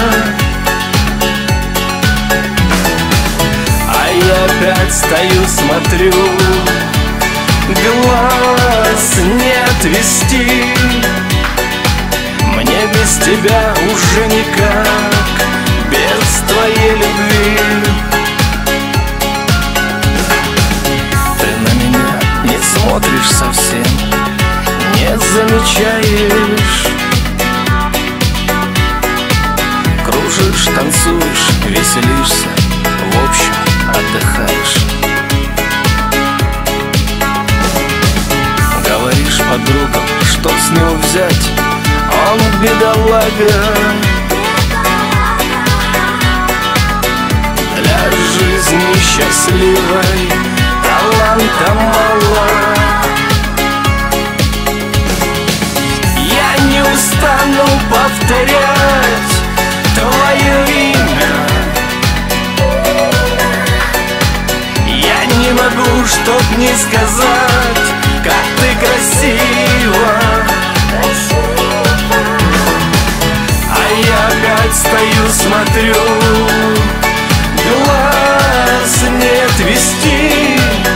А я опять стою, смотрю, глаз не отвести. Мне без тебя уже никак, без твоей любви. Ты на меня не смотришь совсем, не замечаешь. Кружишь, танцуешь, веселишься, в общем, отдыхаешь. Говоришь подругам, что с него взять, он бедолага. Для жизни счастливой таланта мало. Я не устану повторять твое имя. Я не могу, чтоб не сказать, как ты красива. А я опять стою, смотрю, глаз не отвести.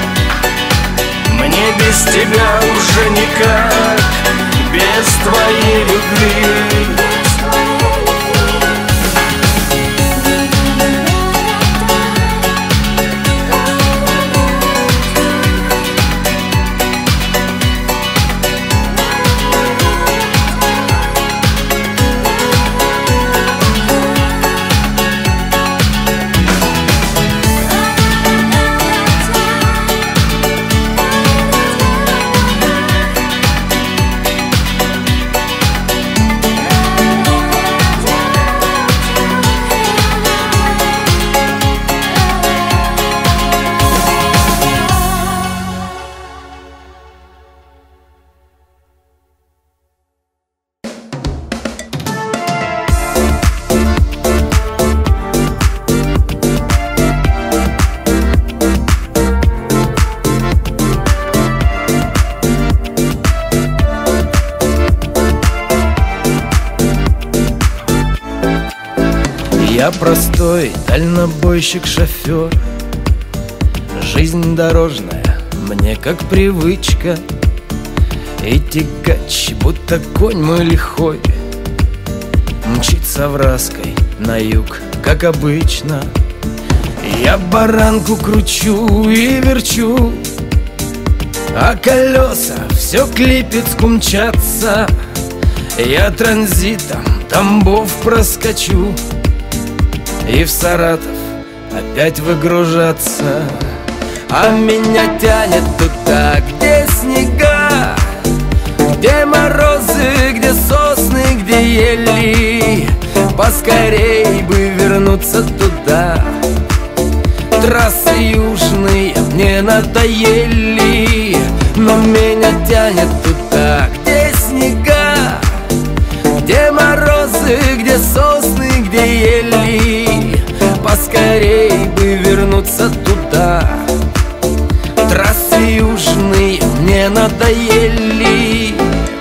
Мне без тебя уже никак, без твоей любви. Я простой дальнобойщик-шофер. Жизнь дорожная мне как привычка. И тягач, будто конь мой лихой, мчится вразкой на юг, как обычно. Я баранку кручу и верчу, а колеса все к Липецку мчатся. Я транзитом Тамбов проскочу и в Саратов опять выгружаться. А меня тянет туда, где снега, где морозы, где сосны, где ели. Поскорей бы вернуться туда. Трассы южные мне надоели, но меня тянет туда, где снега, где морозы, где сосны, где ели. Поскорей бы вернуться туда. Трассы южные мне надоели.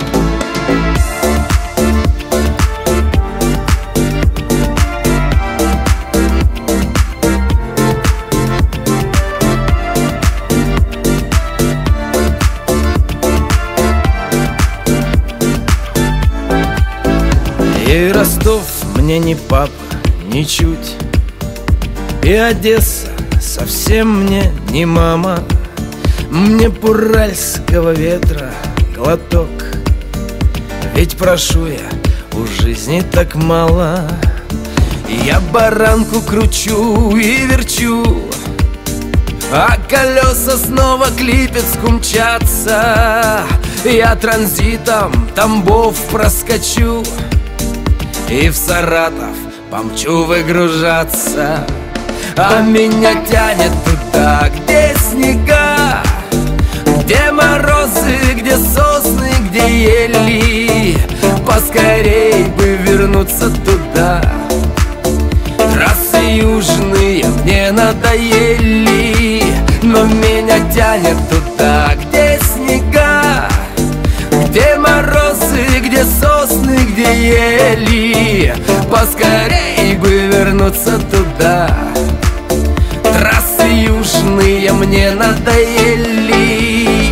И Ростов мне не папа, ничуть. И Одесса совсем мне не мама. Мне б уральского ветра глоток, Ведь прошу я, у жизни так мало. Я баранку кручу и верчу, а колеса снова к Липецку мчатся. Я транзитом Тамбов проскочу и в Саратов помчу выгружаться. А меня тянет туда, где снега, где морозы, где сосны, где ели. Поскорей бы вернуться туда. Трассы южные мне надоели, но меня тянет туда, где снега, где морозы, где сосны, где ели. Поскорей бы вернуться туда. Трассы южные мне надоели.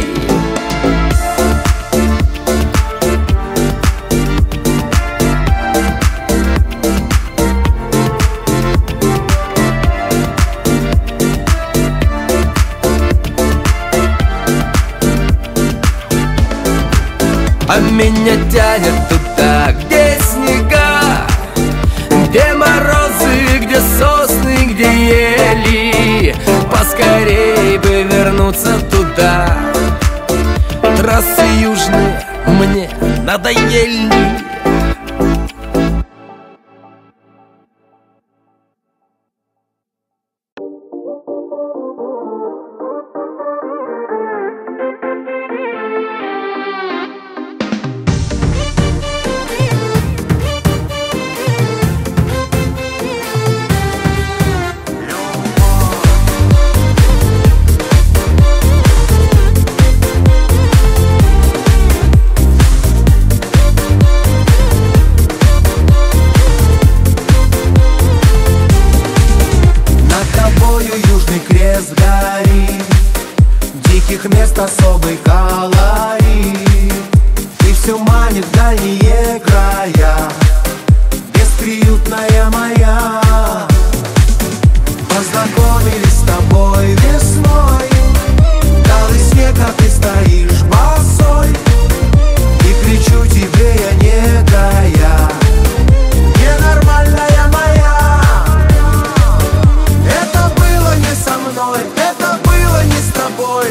А меня тянет туда, где снега, где морозы, где сосны, где ели. Поскорей бы вернуться туда. Трассы южные мне надоели. Мест особый колорит, и все манит в дальние края. Бесприютная моя, познакомились с тобой весной. Талый снег, а ты стоишь босой, и кричу тебе я не тая. Ненормальная моя, это было не со мной, это было не с тобой.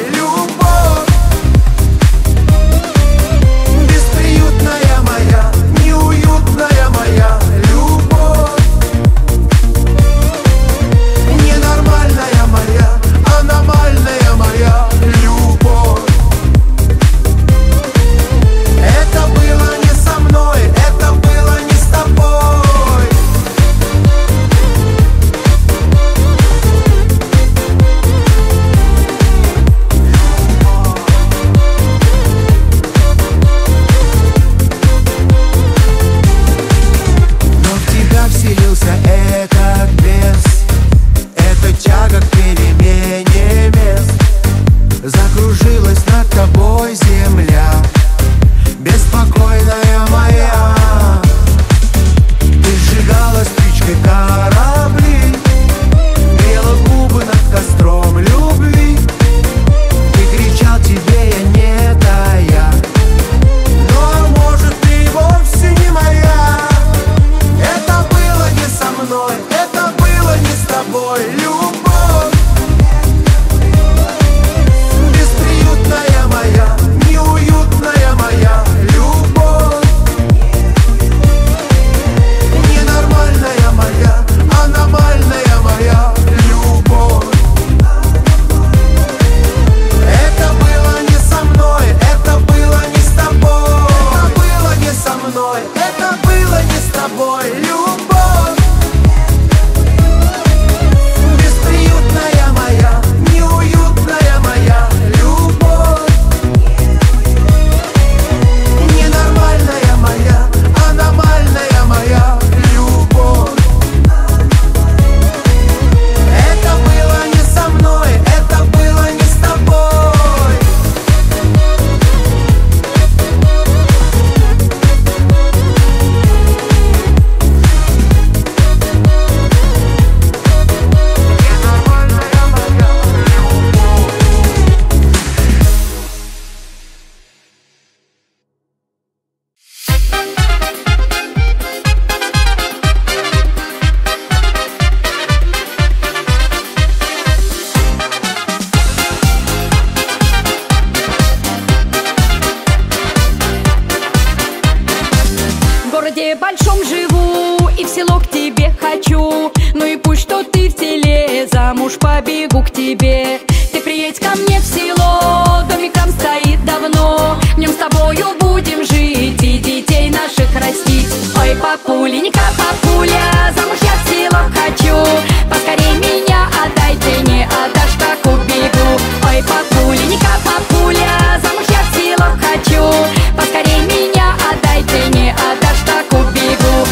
городе большом живу и в село к тебе хочу. Ну и пусть что ты в селе, замуж побегу к тебе. Ты приедь ко мне в село, домик там стоит давно. В нем с тобою будем жить и детей наших растить. Ой, папуленька, папуля, замуж я в село хочу. Поскорей меня отдай, ты не отдашь, так убегу. Ой, папуленька, папуля, замуж я в село хочу. Поскорей меня отдай, ты не отдашь, так убегу.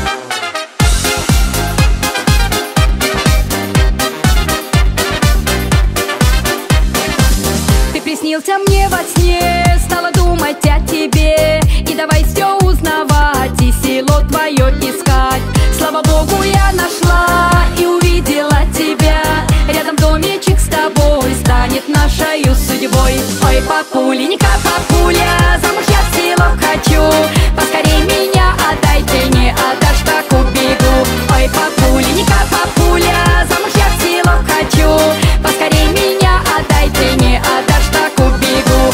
Ты приснился мне во сне, стала думать о тебе. И давай все узнавать, и село твое искать. Слава Богу, я нашла и увидела тебя. Рядом домичек с тобой станет нашей судьбой. Ой, папуленька, папуля, замуж я в село хочу. Поскорей меня отдай, ты не отдашь, так убегу. Ой, папуленька, папуля, замуж я в село хочу. Поскорей меня отдай, ты не отдашь, так убегу.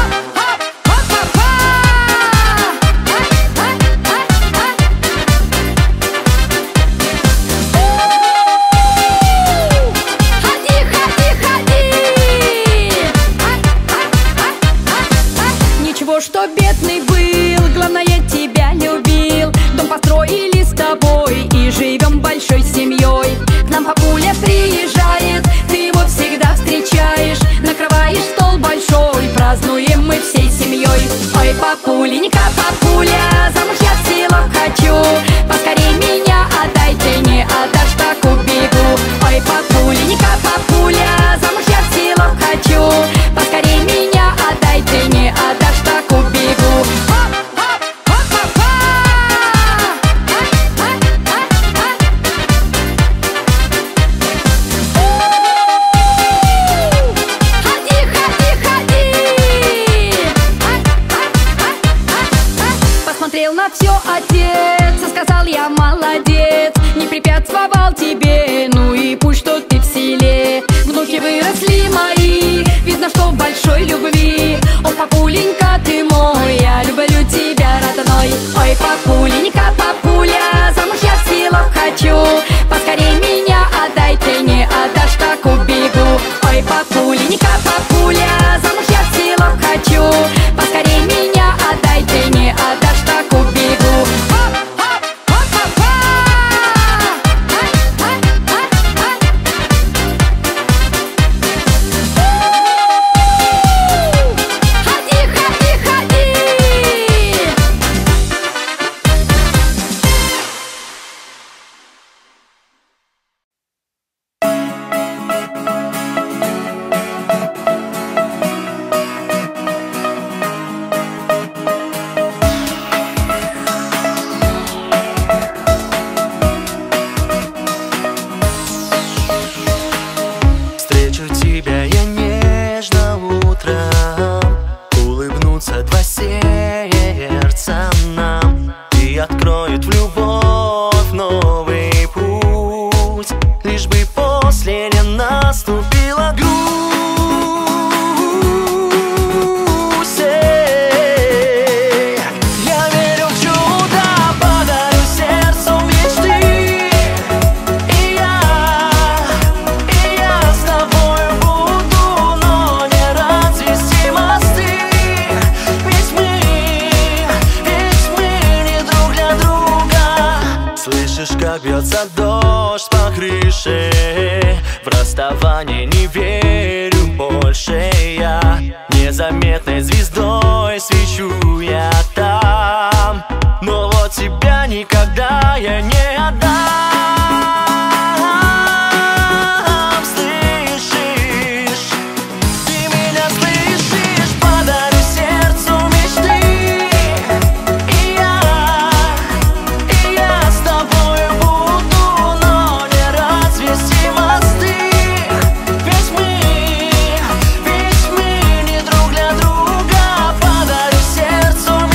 Что бедный был, главное тебя любил. Дом построили с тобой и живем большой семьей. К нам папуля приезжает, ты его всегда встречаешь. Накрываешь стол большой, празднуем мы всей семьей. Ой, папуленька, папуля, замуж я в село хочу. Поскорей меня отдай, ты не отдашь, так убегу. Ой, папуленька, папуля, замуж я в село хочу. Поскорей меня отдай, ты не отдашь, так убегу. Посмотрел на все отец и сказал: я молодец, не препятствовал тебе, ну и пусть что ты в селе. Внуки выросли мои, видно, что в большой любви. О, папуленька, ты мой, я люблю тебя, родной. Ой, папуленька, папуля, замуж я в село хочу. Поскорей меня отдай, ты не отдашь, так убегу. Ой, папуленька, папуля, замуж я в село хочу. Поскорей меня отдай, ты не отдашь, так убегу. как бьется дождь по крыше. В расставание не верю больше я. Незаметной звездой свечу я там, но вот тебя никогда я не отдам. Слышишь? Ты меня слышишь? Подарю сердцу мечты. И я с тобою буду, но не развести мосты. Ведь мы не друг для друга. Подарю сердцу мечты.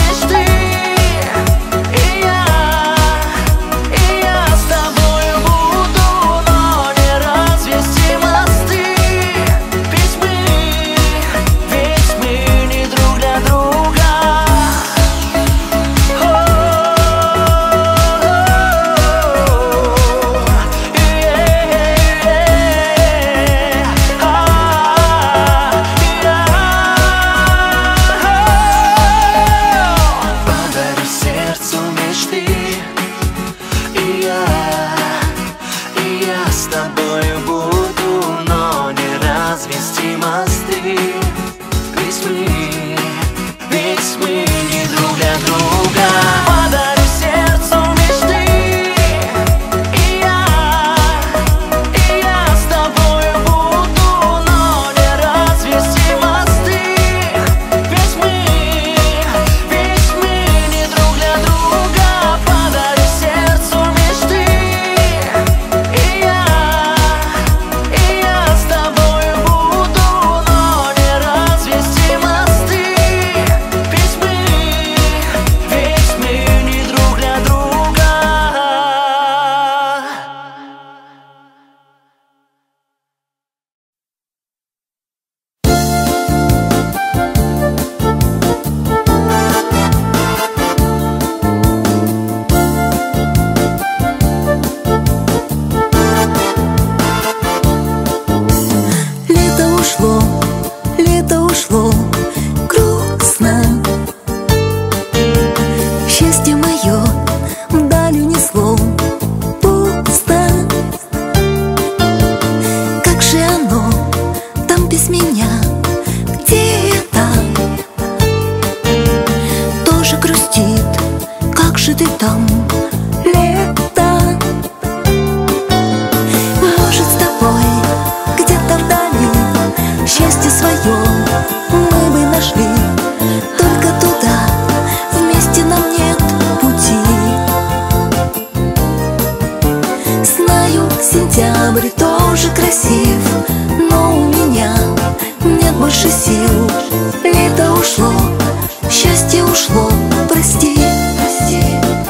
сентябрь тоже красив, но у меня нет больше сил. Лето ушло, счастье ушло, прости, прости.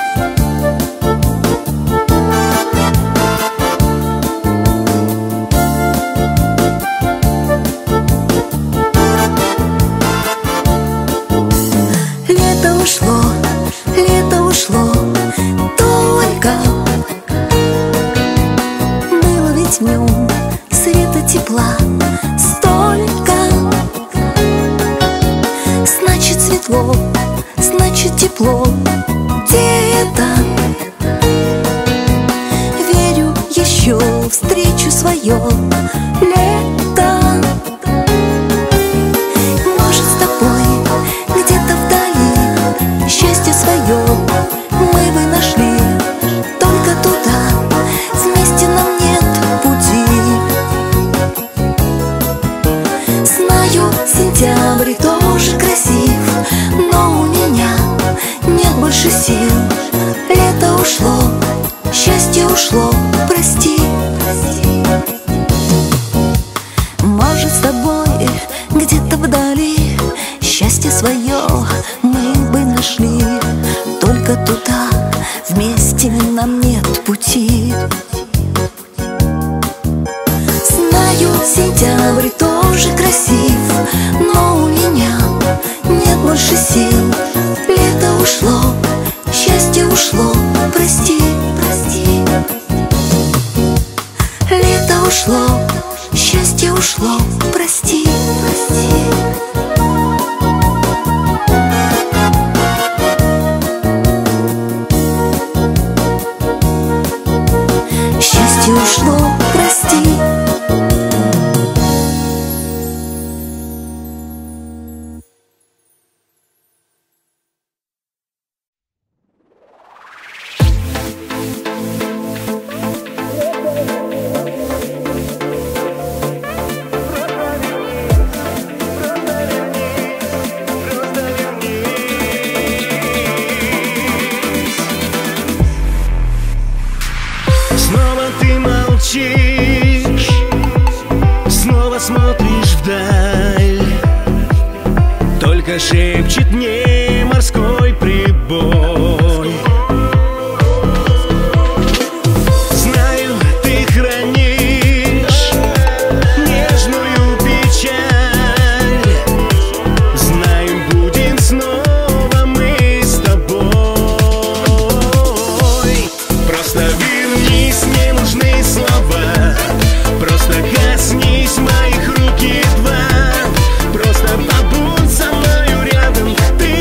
Лето ушло, только было ведь в нем света тепла столько. Значит светло, значит тепло где-то. Верю, еще встречу свое лето. Может, с тобой где-то вдали счастье свое мы бы нашли, только туда вместе нам нет пути. Знаю, сентябрь тоже красив, но у меня нет больше сил. Лето ушло, счастье ушло, прости, прости. Может, с тобой где-то вдали счастье свое мы бы нашли, только туда вместе нам нет пути. Знаю, сентябрь тоже красив, но у меня нет больше сил. Лето ушло, счастье ушло, прости, прости. Лето ушло, счастье ушло, прости, прости. Счастье ушло, прости. Снова ты молчишь, снова смотришь вдаль, только шепчет мне морской прибой. Знаю, ты хранишь нежную печаль, знаю, будем снова мы с тобой. Просто вернись, не нужны слова, просто коснись моих рук едва, просто побудь со мною рядом, ты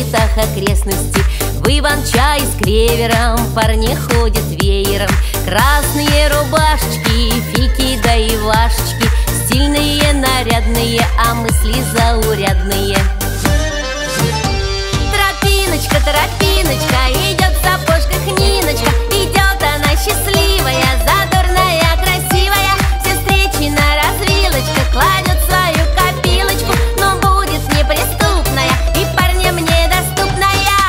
улицах окрестности. В Иван-чай с клевером парни ходят веером. Красные рубашечки, фильки да и вашечки, стильные, нарядные, а мысли заурядные. Тропиночка, тропиночка, идет в сапожках Ниночка. Идет она счастливая, задорная, красивая. Все встречи на развилочках кладет свою копилочку, но будет неприступная и парням недоступная.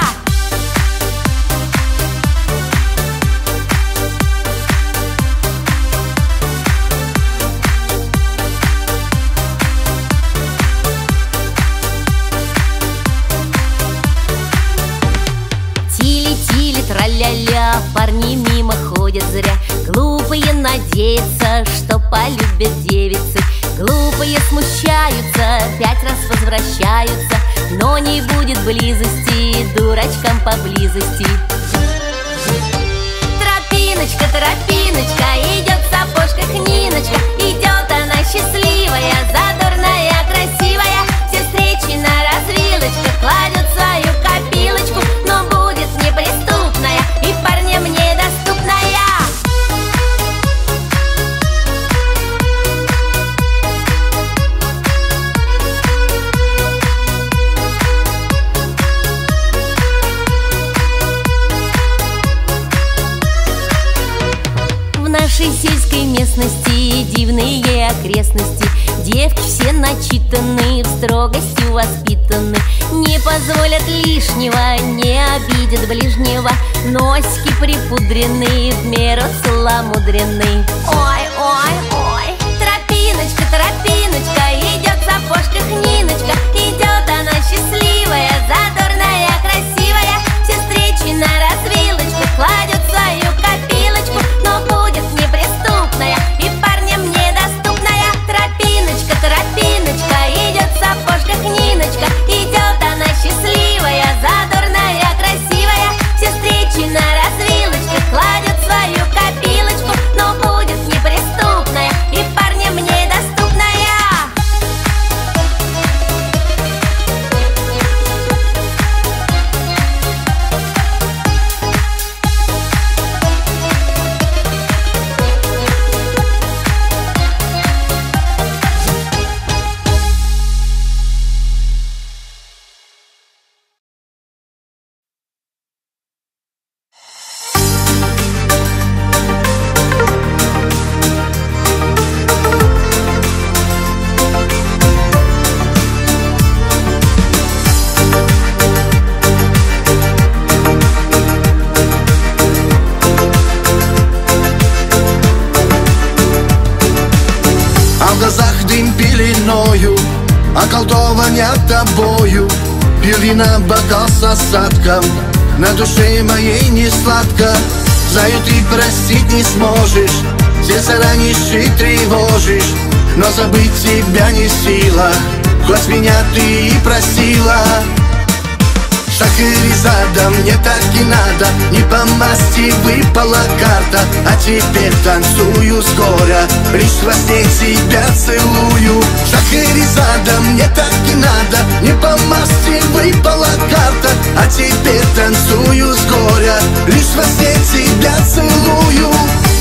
Тили-тили, траля-ля, парни мимо ходят зря. Глупые надеются, что полюбят девицы. Глупые смущаются, 5 раз возвращаются, но не будет близости дурачкам поблизости. Тропиночка, тропиночка, идет в сапожках Ниночка. Идет она счастливая, задорная, красивая. Все встречи на развилочках кладет свою копилочку, но будет неприступная и парням недоступная. В нашей сельской местности дивные окрестности. Девки все начитаны, в строгости воспитаны. Не позволят лишнего, не обидят ближнего. Носики припудрены, в меру целомудрены. Ой, ой, ой. Тропиночка, тропиночка, идет в сапожках Ниночка. Идет она счастливая, задорная, красивая. Все встречи на развилочках кладет свою копилочку, но будет неприступная и парням недоступная. Тропиночка, тропиночка, идет в сапожках Ниночка. Идет она счастливая, задорная, красивая. Все встречи на развилочках кладет свою копилочку, но будет неприступная и парням недоступная. А в глазах дым пеленою, околдования тобою. Пью вина, бокал с осадком, на душе моей не сладко. Знаю, ты простить не сможешь, сердце ранишь и тревожишь, но забыть тебя не сила, хоть меня ты и просила. Шахерезада, мне так и надо, не по масти выпала карта. А теперь танцую с горя, лишь во сне тебя целую. Шахерезада, мне так и надо, не по масти выпала карта. А теперь танцую с горя, лишь во сне тебя целую.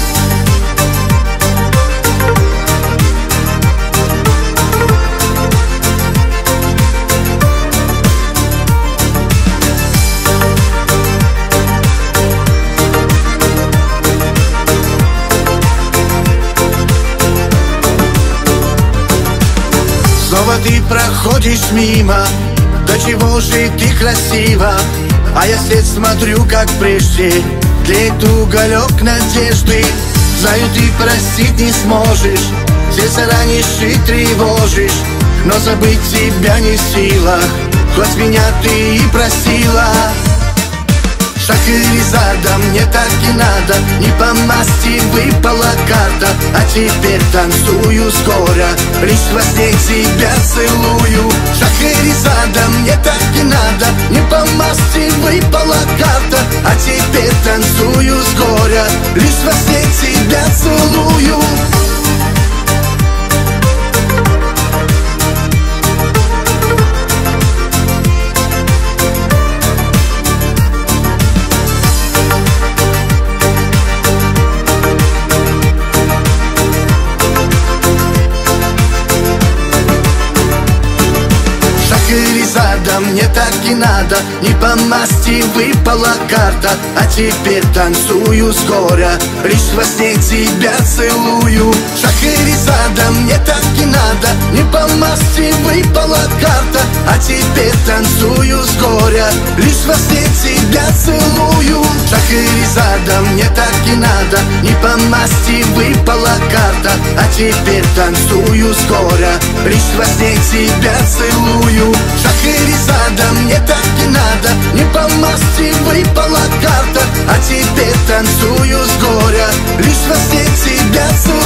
Снова ты проходишь мимо, до чего же ты красива. А я вслед смотрю, как прежде тлеет уголек надежды. Знаю, ты простить не сможешь, сердце ранишь и тревожишь, но забыть тебя не в силах, хоть меня ты и просила. Шахерезада, мне так и надо, не по масти выпала карта. А теперь танцую с горя, лишь во сне тебя целую. Шахерезада, мне так и надо, не по масти выпала карта. А теперь танцую с горя, лишь во сне тебя целую. Шахерезада, мне так и надо. Не по масти выпала карта, а теперь танцую с горя, лишь во сне тебя целую. Шахерезада, мне так и надо. Не по масти выпала карта, а теперь танцую с горя, лишь во сне тебя целую. Шахерезада, мне так и надо. Не по масти выпала карта, а теперь танцую с горя, лишь во сне тебя целую. Шахерезада, мне так и надо. Не по масти выпала карта, а теперь танцую с горя, лишь во сне тебя целую.